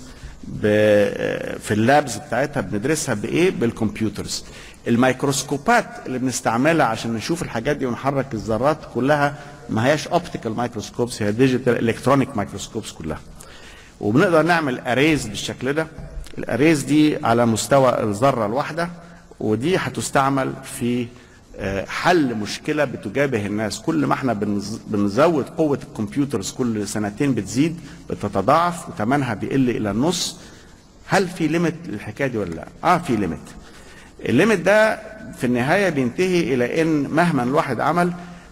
[SPEAKER 1] في اللابز بتاعتها، بندرسها بايه؟ بالكمبيوترز. الميكروسكوبات اللي بنستعملها عشان نشوف الحاجات دي ونحرك الذرات كلها ما هياش اوبتيكال مايكروسكوبس، هي ديجيتال الكترونيك مايكروسكوبس كلها. وبنقدر نعمل اريز بالشكل ده. الاريز دي على مستوى الذره الواحده، ودي هتستعمل في حل مشكله بتجابه الناس. كل ما احنا بنزود قوه الكمبيوترز كل سنتين بتزيد بتتضاعف وثمنها بيقل الى النص. هل في ليميت للحكايه دي ولا لا؟ اه في ليميت. الليميت ده في النهايه بينتهي الى ان مهما الواحد عمل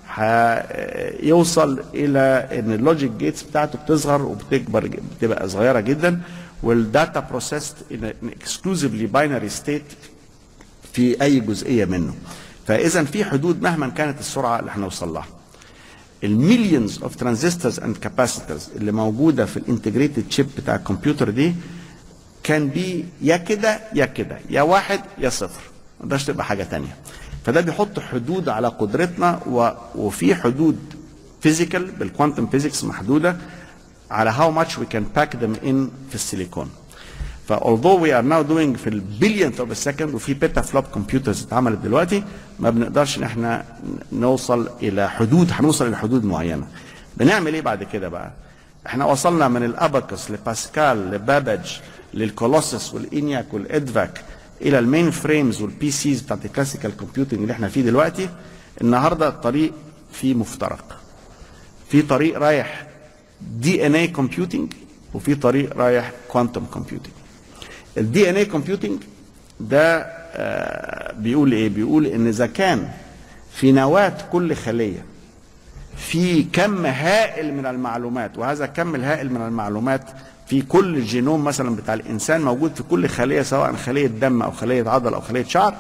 [SPEAKER 1] هيوصل الى ان اللوجيك جيتس بتاعته بتصغر وبتكبر، بتبقى صغيره جدا، والداتا بروسيسد ان اكسكلوزيفلي باينري ستيت في اي جزئيه منه. فاذا في حدود مهما كانت السرعه اللي هنوصل لها. المليونز اوف ترانزستورز اند كاباسيتورز اللي موجوده في الانتجريتد شيب بتاع الكمبيوتر دي كان بي يا كده يا كده، يا واحد يا صفر، ما تقدرش تبقى حاجه ثانيه. فده بيحط حدود على قدرتنا، وفي حدود فيزيكال بالكوانتم فيزيكس محدوده على how much we can pack them in في السيليكون. ف although we are now doing في البليونث اوف سكند وفي بيتا فلوب كمبيوترز اتعملت دلوقتي، ما بنقدرش ان احنا نوصل الى حدود، هنوصل الى حدود معينه. بنعمل ايه بعد كده بقى؟ احنا وصلنا من الاباكس لباسكال لبابج للكولوسس والانياك والادفاك الى المين فريمز والبي سيز بتاعت الكلاسيكال كومبيوتنج اللي احنا فيه دلوقتي. النهارده الطريق فيه مفترق، في طريق رايح دي ان اي كومبيوتنج وفي طريق رايح كوانتم كومبيوتنج. الدي ان اي كومبيوتنج ده آه بيقول ايه؟ بيقول ان اذا كان في نواة كل خليه في كم هائل من المعلومات، وهذا الكم الهائل من المعلومات في كل الجينوم مثلا بتاع الانسان موجود في كل خليه، سواء خليه دم او خليه عضل او خليه شعر،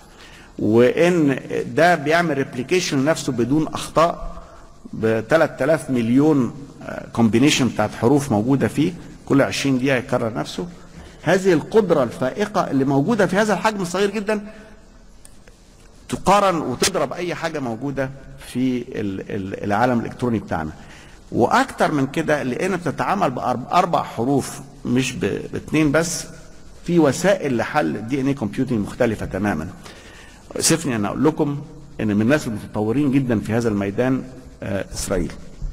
[SPEAKER 1] وان ده بيعمل ريبليكيشن لنفسه بدون اخطاء ب ثلاثة آلاف مليون كومبينيشن بتاعت حروف موجوده فيه، كل عشرين دقيقه يكرر نفسه. هذه القدره الفائقه اللي موجوده في هذا الحجم الصغير جدا تقارن وتضرب اي حاجه موجوده في العالم الالكتروني بتاعنا. واكتر من كده، لان بتتعامل باربع حروف مش باثنين بس، في وسائل لحل الدي ان اي كومبيوتنج مختلفه تماما. اسفني ان اقول لكم ان من الناس المتطورين جدا في هذا الميدان آه اسرائيل.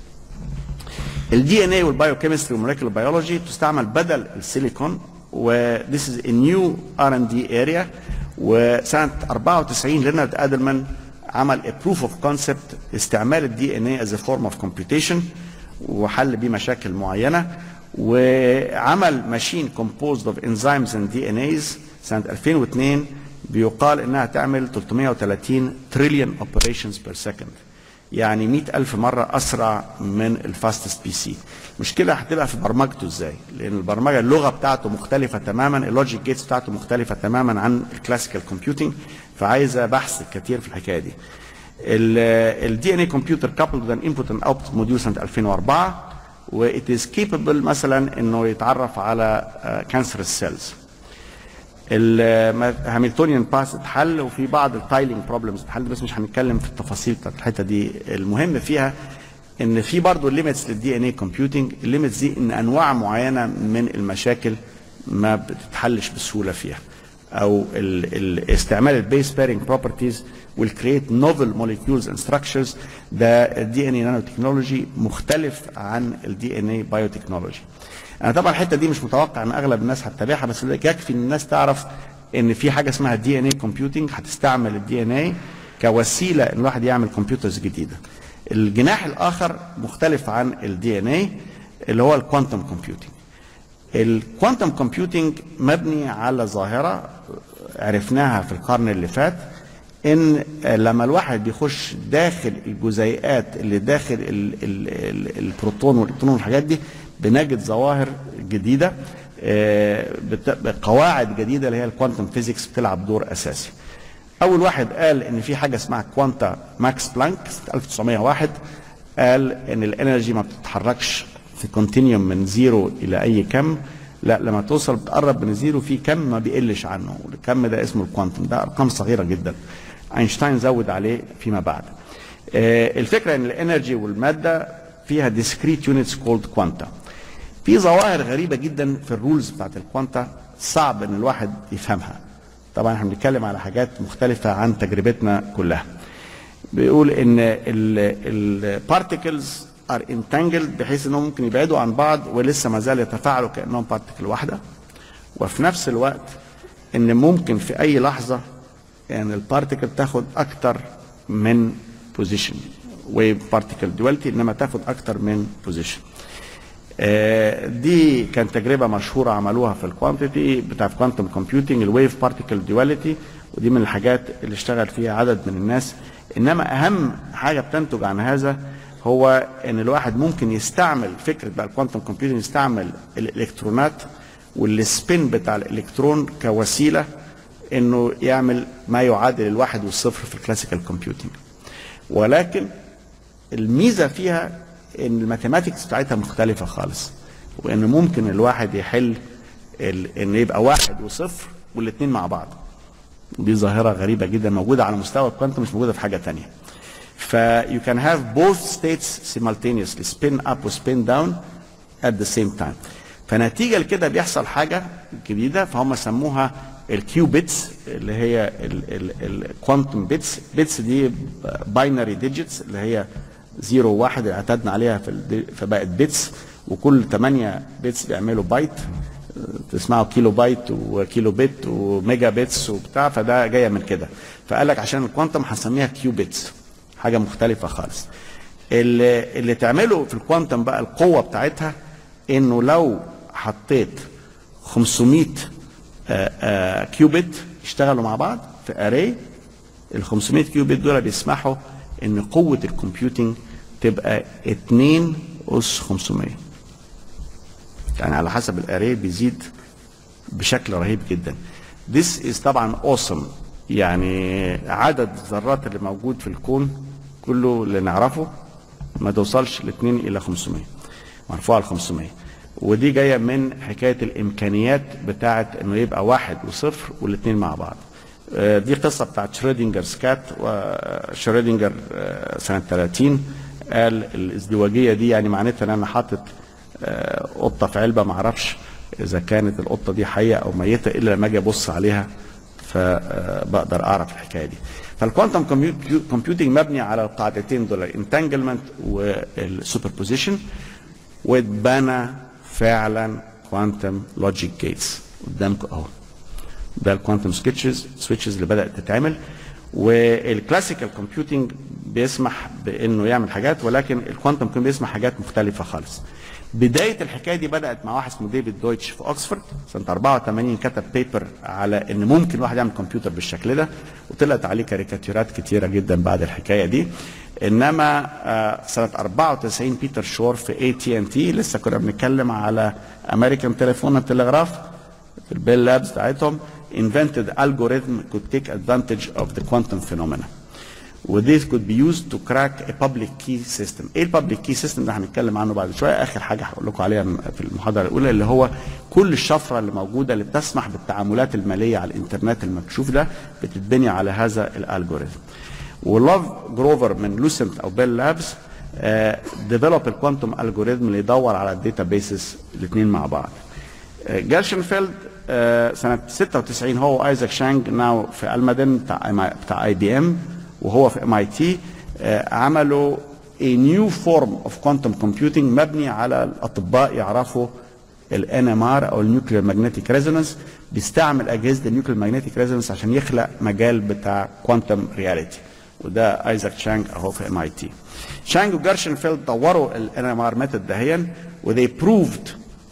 [SPEAKER 1] الدي ان اي والبايوكيمستري والموليكولر بيولوجي تستعمل بدل السيليكون، و this is a new ار اند دي area. وسنه أربعة وتسعين لينارد ادلمان عمل a proof of concept استعمال الدي ان اي as a form of computation، وحل بيه مشاكل معينه، وعمل ماشين composed of enzymes and دي ان ايز سنه ألفين واثنين بيقال انها تعمل ثلاثمائة وثلاثين تريليون operations per second، يعني مئة ألف مرة أسرع من الفاستست بي سي. المشكلة هتبقى في برمجته ازاي؟ لأن البرمجة اللغة بتاعته مختلفة تماما، اللوجيك جيتس بتاعته مختلفة تماما عن الكلاسيكال كومبيوتنج، فعايزة بحث كتير في الحكاية دي. الدي ان اي كمبيوتر كابلد وذ ان انبوت اند اوتبوت موديول سنة ألفين وأربعة، و it is capable مثلا انه يتعرف على كانسر السيلز. الهاملتونيان باس اتحل، وفي بعض التايلينج بروبلمز اتحل، بس مش هنتكلم في التفاصيل بتاعت الحته دي. المهم فيها ان في برضه ليميتس للدي ان اي كومبيوتنج. الليميتس دي ان انواع معينه من المشاكل ما بتتحلش بسهوله فيها، او ال ال استعمال البيس بيرنج بروبرتيز will create novel molecules and structures. ده الدي ان اي نانو تكنولوجي مختلف عن الدي ان اي بايوتكنولوجي. انا طبعا الحته دي مش متوقع ان اغلب الناس هتتابعها، بس يكفي ان الناس تعرف ان في حاجه اسمها دي ان اي كومبيوتنج، هتستعمل الدي ان اي كوسيله ان الواحد يعمل كمبيوترز جديده. الجناح الاخر مختلف عن الدي ان اي اللي هو الكوانتم كومبيوتنج. الكوانتم كومبيوتنج مبني على ظاهره عرفناها في القرن اللي فات، ان لما الواحد بيخش داخل الجزيئات اللي داخل ال ال ال البروتون والالكترون والحاجات دي بنجد ظواهر جديده، بقواعد جديده اللي هي الكوانتم فيزيكس بتلعب دور اساسي. اول واحد قال ان في حاجه اسمها كوانتا ماكس بلانك ألف وتسعمائة وواحد، قال ان الانرجي ما بتتحركش في كونتينيوم من زيرو الى اي كم، لا لما توصل بتقرب من الزيرو في كم ما بيقلش عنه، والكم ده اسمه الكوانتم، ده ارقام صغيره جدا. اينشتاين زود عليه فيما بعد. الفكره ان الانرجي والماده فيها discrete units called quanta. في ظواهر غريبه جدا في الرولز بتاعت الكوانتا صعب ان الواحد يفهمها. طبعا احنا بنتكلم على حاجات مختلفه عن تجربتنا كلها. بيقول ان البارتيكلز ار انتانجلد بحيث انهم ممكن يبعدوا عن بعض ولسه ما زال يتفاعلوا كانهم بارتيكل واحده، وفي نفس الوقت ان ممكن في اي لحظه يعني البارتيكل تاخد اكتر من بوزيشن، ويف بارتيكل دواليتي، انما تاخد اكتر من بوزيشن. آه دي كانت تجربه مشهوره عملوها في الكوانتيتي بتاع كوانتم كومبيوتنج، الويف بارتيكل دواليتي، ودي من الحاجات اللي اشتغل فيها عدد من الناس. انما اهم حاجه بتنتج عن هذا هو ان الواحد ممكن يستعمل فكره بقى الكوانتم كومبيوتنج، يستعمل الالكترونات والسبين بتاع الالكترون كوسيله انه يعمل ما يعادل الواحد والصفر في الكلاسيكال كومبيوتنج. ولكن الميزه فيها ان الماثيماتكس بتاعتها مختلفه خالص، وان ممكن الواحد يحل ان يبقى واحد وصفر والاثنين مع بعض. دي ظاهره غريبه جدا موجوده على مستوى الكوانتم، مش موجوده في حاجه ثانيه. ف you can have both states simultaneously spin up و spin down at the same time. فنتيجه لكده بيحصل حاجه جديده، فهم سموها الكيوبيتس اللي هي الكوانتم بيتس. بيتس دي باينري ديجيتس اللي هي زيرو وواحد اللي اعتدنا عليها في فبقت بيتس، وكل ثمانية بيتس بيعملوا بايت، تسمعوا كيلو بايت وكيلو بت وميجا بيتس وبتاع، فده جايه من كده. فقال لك عشان الكوانتم هنسميها كيوبيتس، حاجه مختلفه خالص. اللي, اللي تعمله في الكوانتم بقى القوه بتاعتها انه لو حطيت خمسمية آآ آآ كيوبيت يشتغلوا مع بعض في اري، ال خمسمية كيوبيت دول بيسمحوا ان قوه الكمبيوتنج تبقى اتنين اس خمسمية، يعني على حسب الاري بيزيد بشكل رهيب جدا. This is طبعا awesome، يعني عدد الذرات اللي موجود في الكون كله اللي نعرفه ما توصلش ل اتنين الى خمسمية، مرفوعه ل خمسمية، ودي جايه من حكايه الامكانيات بتاعه انه يبقى واحد وصفر والاثنين مع بعض. دي قصه بتاعت شرودنجرز كات، وشرودنجر سنه ثلاثين قال الازدواجيه دي يعني معناتها ان انا حاطط قطه في علبه، ما اعرفش اذا كانت القطه دي حيه او ميته الا لما اجي ابص عليها فبقدر اعرف الحكايه دي. فالكوانتم كومبيوتنج مبني على القاعدتين دول، الانتانجلمنت والسوبربوزيشن، واتبنى فعلا كوانتم لوجيك جيتس قدامكم اهو. ده الكوانتم سويتشز سويتشز اللي بدات تتعمل. والكلاسيكال كومبيوتنج بيسمح بانه يعمل حاجات، ولكن الكوانتم كومبيوتنج بيسمح حاجات مختلفه خالص. بدايه الحكايه دي بدات مع واحد اسمه ديفيد دويتش في اوكسفورد سنه أربعة وثمانين، كتب بيبر على ان ممكن واحد يعمل كمبيوتر بالشكل ده، وطلعت عليه كاريكاتيرات كتيره جدا بعد الحكايه دي. انما سنه أربعة وتسعين بيتر شور في اي تي ان تي، لسه كنا بنتكلم على امريكان تليفون التلغراف في البيل لابس بتاعتهم، invented algorithm could take advantage of the quantum phenomena. وthis could be used to crack a public key system. ايه البابليك كي سيستم ده هنتكلم عنه بعد شويه. اخر حاجه هقول لكم عليها في المحاضره الاولى اللي هو كل الشفره اللي موجوده اللي بتسمح بالتعاملات الماليه على الانترنت المكشوف ده بتتبني على هذا الالجوريثم. ولوف جروفر من لوسنت او بيل لابس ديفلوب الكوانتم الجوريثم اللي يدور على الداتا بيسز الاثنين مع بعض. جيرشنفيلد uh, سنه ستة وتسعين هو وايزاك شانج ناو في المدن بتاع بتاع اي بي ام، وهو في ام اي تي عملوا a new form of quantum computing مبني على الاطباء يعرفوا ال إن إم آر او النيوكلير ماجنتيك ريزونانس، بيستعمل اجهزه النيوكلير ماجنتيك ريزونانس عشان يخلق مجال بتاع كوانتم رياليتي، وده ايزاك شانج اهو في ام اي تي. شانج وجيرشنفيلد طوروا ال إن إم آر ميثود دهيا، وذي proved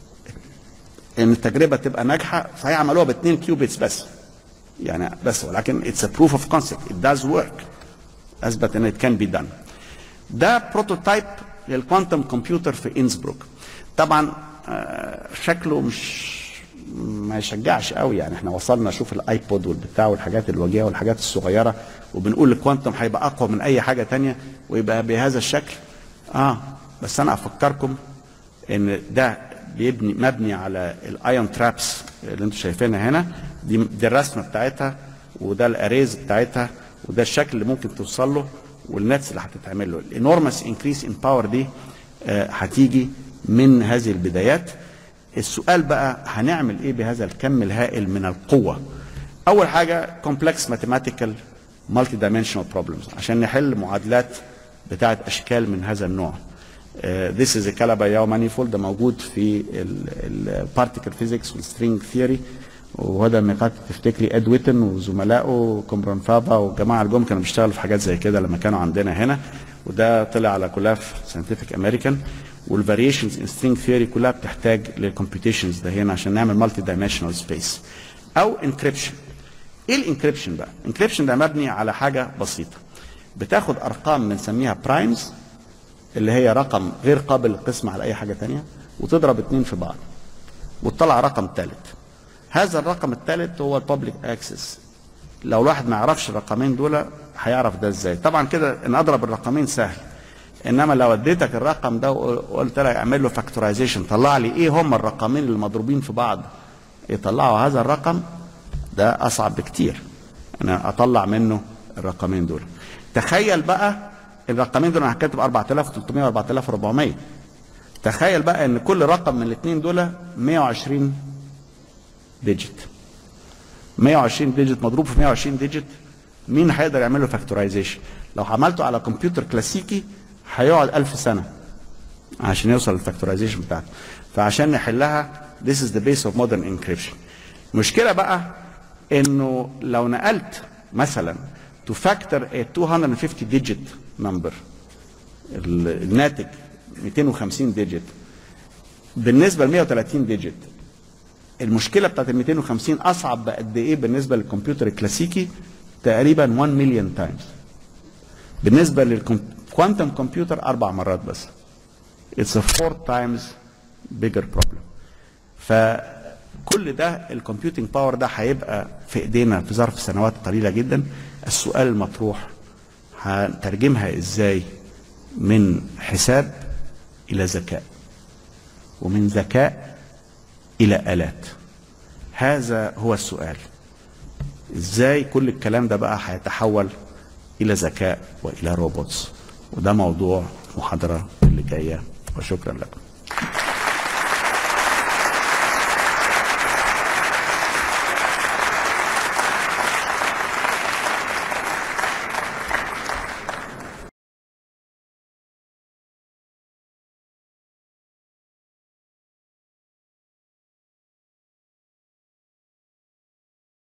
[SPEAKER 1] ان التجربه تبقى ناجحه، فهي عملوها باثنين كيوبيتس بس يعني بس، ولكن اتس ا بروف اوف كونسبت، ات داز ورك، اثبت ان ات كان بي دان. ده بروتوتايب للكوانتم كمبيوتر في انسبروك. طبعا شكله مش ما يشجعش قوي، يعني احنا وصلنا نشوف الايبود والبتاع والحاجات الوجيهه والحاجات الصغيره، وبنقول الكوانتم هيبقى اقوى من اي حاجه ثانيه ويبقى بهذا الشكل. اه بس انا افكركم ان ده بيبني مبني على الايون ترابس اللي انتم شايفينها هنا، دي, دي الرسمه بتاعتها، وده الاريز بتاعتها، وده الشكل اللي ممكن توصل له، والنتس اللي هتتعمل له. الانورمس انكريس ان باور دي آه هتيجي من هذه البدايات. السؤال بقى هنعمل ايه بهذا الكم الهائل من القوه؟ اول حاجه كومبلكس ماثيماتيكال مالتي دايمنشنال بروبلمز عشان نحل معادلات بتاعت اشكال من هذا النوع. This is a Calabi-Yau manifold، ده موجود في البارتيكل فيزيكس والسترينج ثيوري، وهذا النقاط تفتكري اد ويتن وزملائه كومبرون فابا والجماعه الجم كانوا بيشتغلوا في حاجات زي كده لما كانوا عندنا هنا، وده طلع على كلاف ساينتفك امريكان. والفاريشنز ان سترينج ثيوري كلها بتحتاج للكمبيوتيشنز ده هنا عشان نعمل مالتي دايمنشنال سبيس. او انكريبشن. ايه الانكريبشن بقى؟ الانكريبشن ده مبني على حاجه بسيطه، بتاخد ارقام بنسميها برايمز اللي هي رقم غير قابل للقسم على اي حاجه ثانيه، وتضرب اثنين في بعض وتطلع رقم ثالث. هذا الرقم الثالث هو البابليك اكسس. لو الواحد ما يعرفش الرقمين دول هيعرف ده ازاي؟ طبعا كده ان اضرب الرقمين سهل، انما لو اديتك الرقم ده وقلت لك اعمل له فاكتورايزيشن طلع لي ايه هم الرقمين اللي مضروبين في بعض يطلعوا هذا الرقم، ده اصعب بكتير. انا اطلع منه الرقمين دول. تخيل بقى الرقمين دول انا هكتب أربعة آلاف وثلاثمائة و أربعة آلاف وأربعمائة. تخيل بقى ان كل رقم من الاثنين دول مائة وعشرين ديجيت. مائة وعشرين ديجيت مضروب في مائة وعشرين ديجيت، مين هيقدر يعمل له فاكتورايزيشن؟ لو عملته على كمبيوتر كلاسيكي هيقعد ألف سنة عشان يوصل للفاكتورايزيشن بتاعته. فعشان نحلها this is the base of modern encryption. المشكلة بقى انه لو نقلت مثلا to factor a two hundred fifty digit number، الناتج مئتين وخمسين ديجيت بالنسبة ل مائة وثلاثين ديجيت، المشكلة بتاعت ال مئتين وخمسين أصعب بقد إيه بالنسبة للكمبيوتر الكلاسيكي؟ تقريبا واحد مليون تايمز. بالنسبة للكوانتم كمبيوتر أربع مرات بس. It's a four times bigger problem. فكل ده الكمبيوتنج باور ده هيبقى في ايدينا في ظرف سنوات قليلة جدا. السؤال المطروح هنترجمها ازاي من حساب الى ذكاء، ومن ذكاء الى آلات؟ هذا هو السؤال. ازاي كل الكلام ده بقى هيتحول الى ذكاء والى روبوتس؟ وده موضوع محاضرة اللي جاية، وشكرا لكم.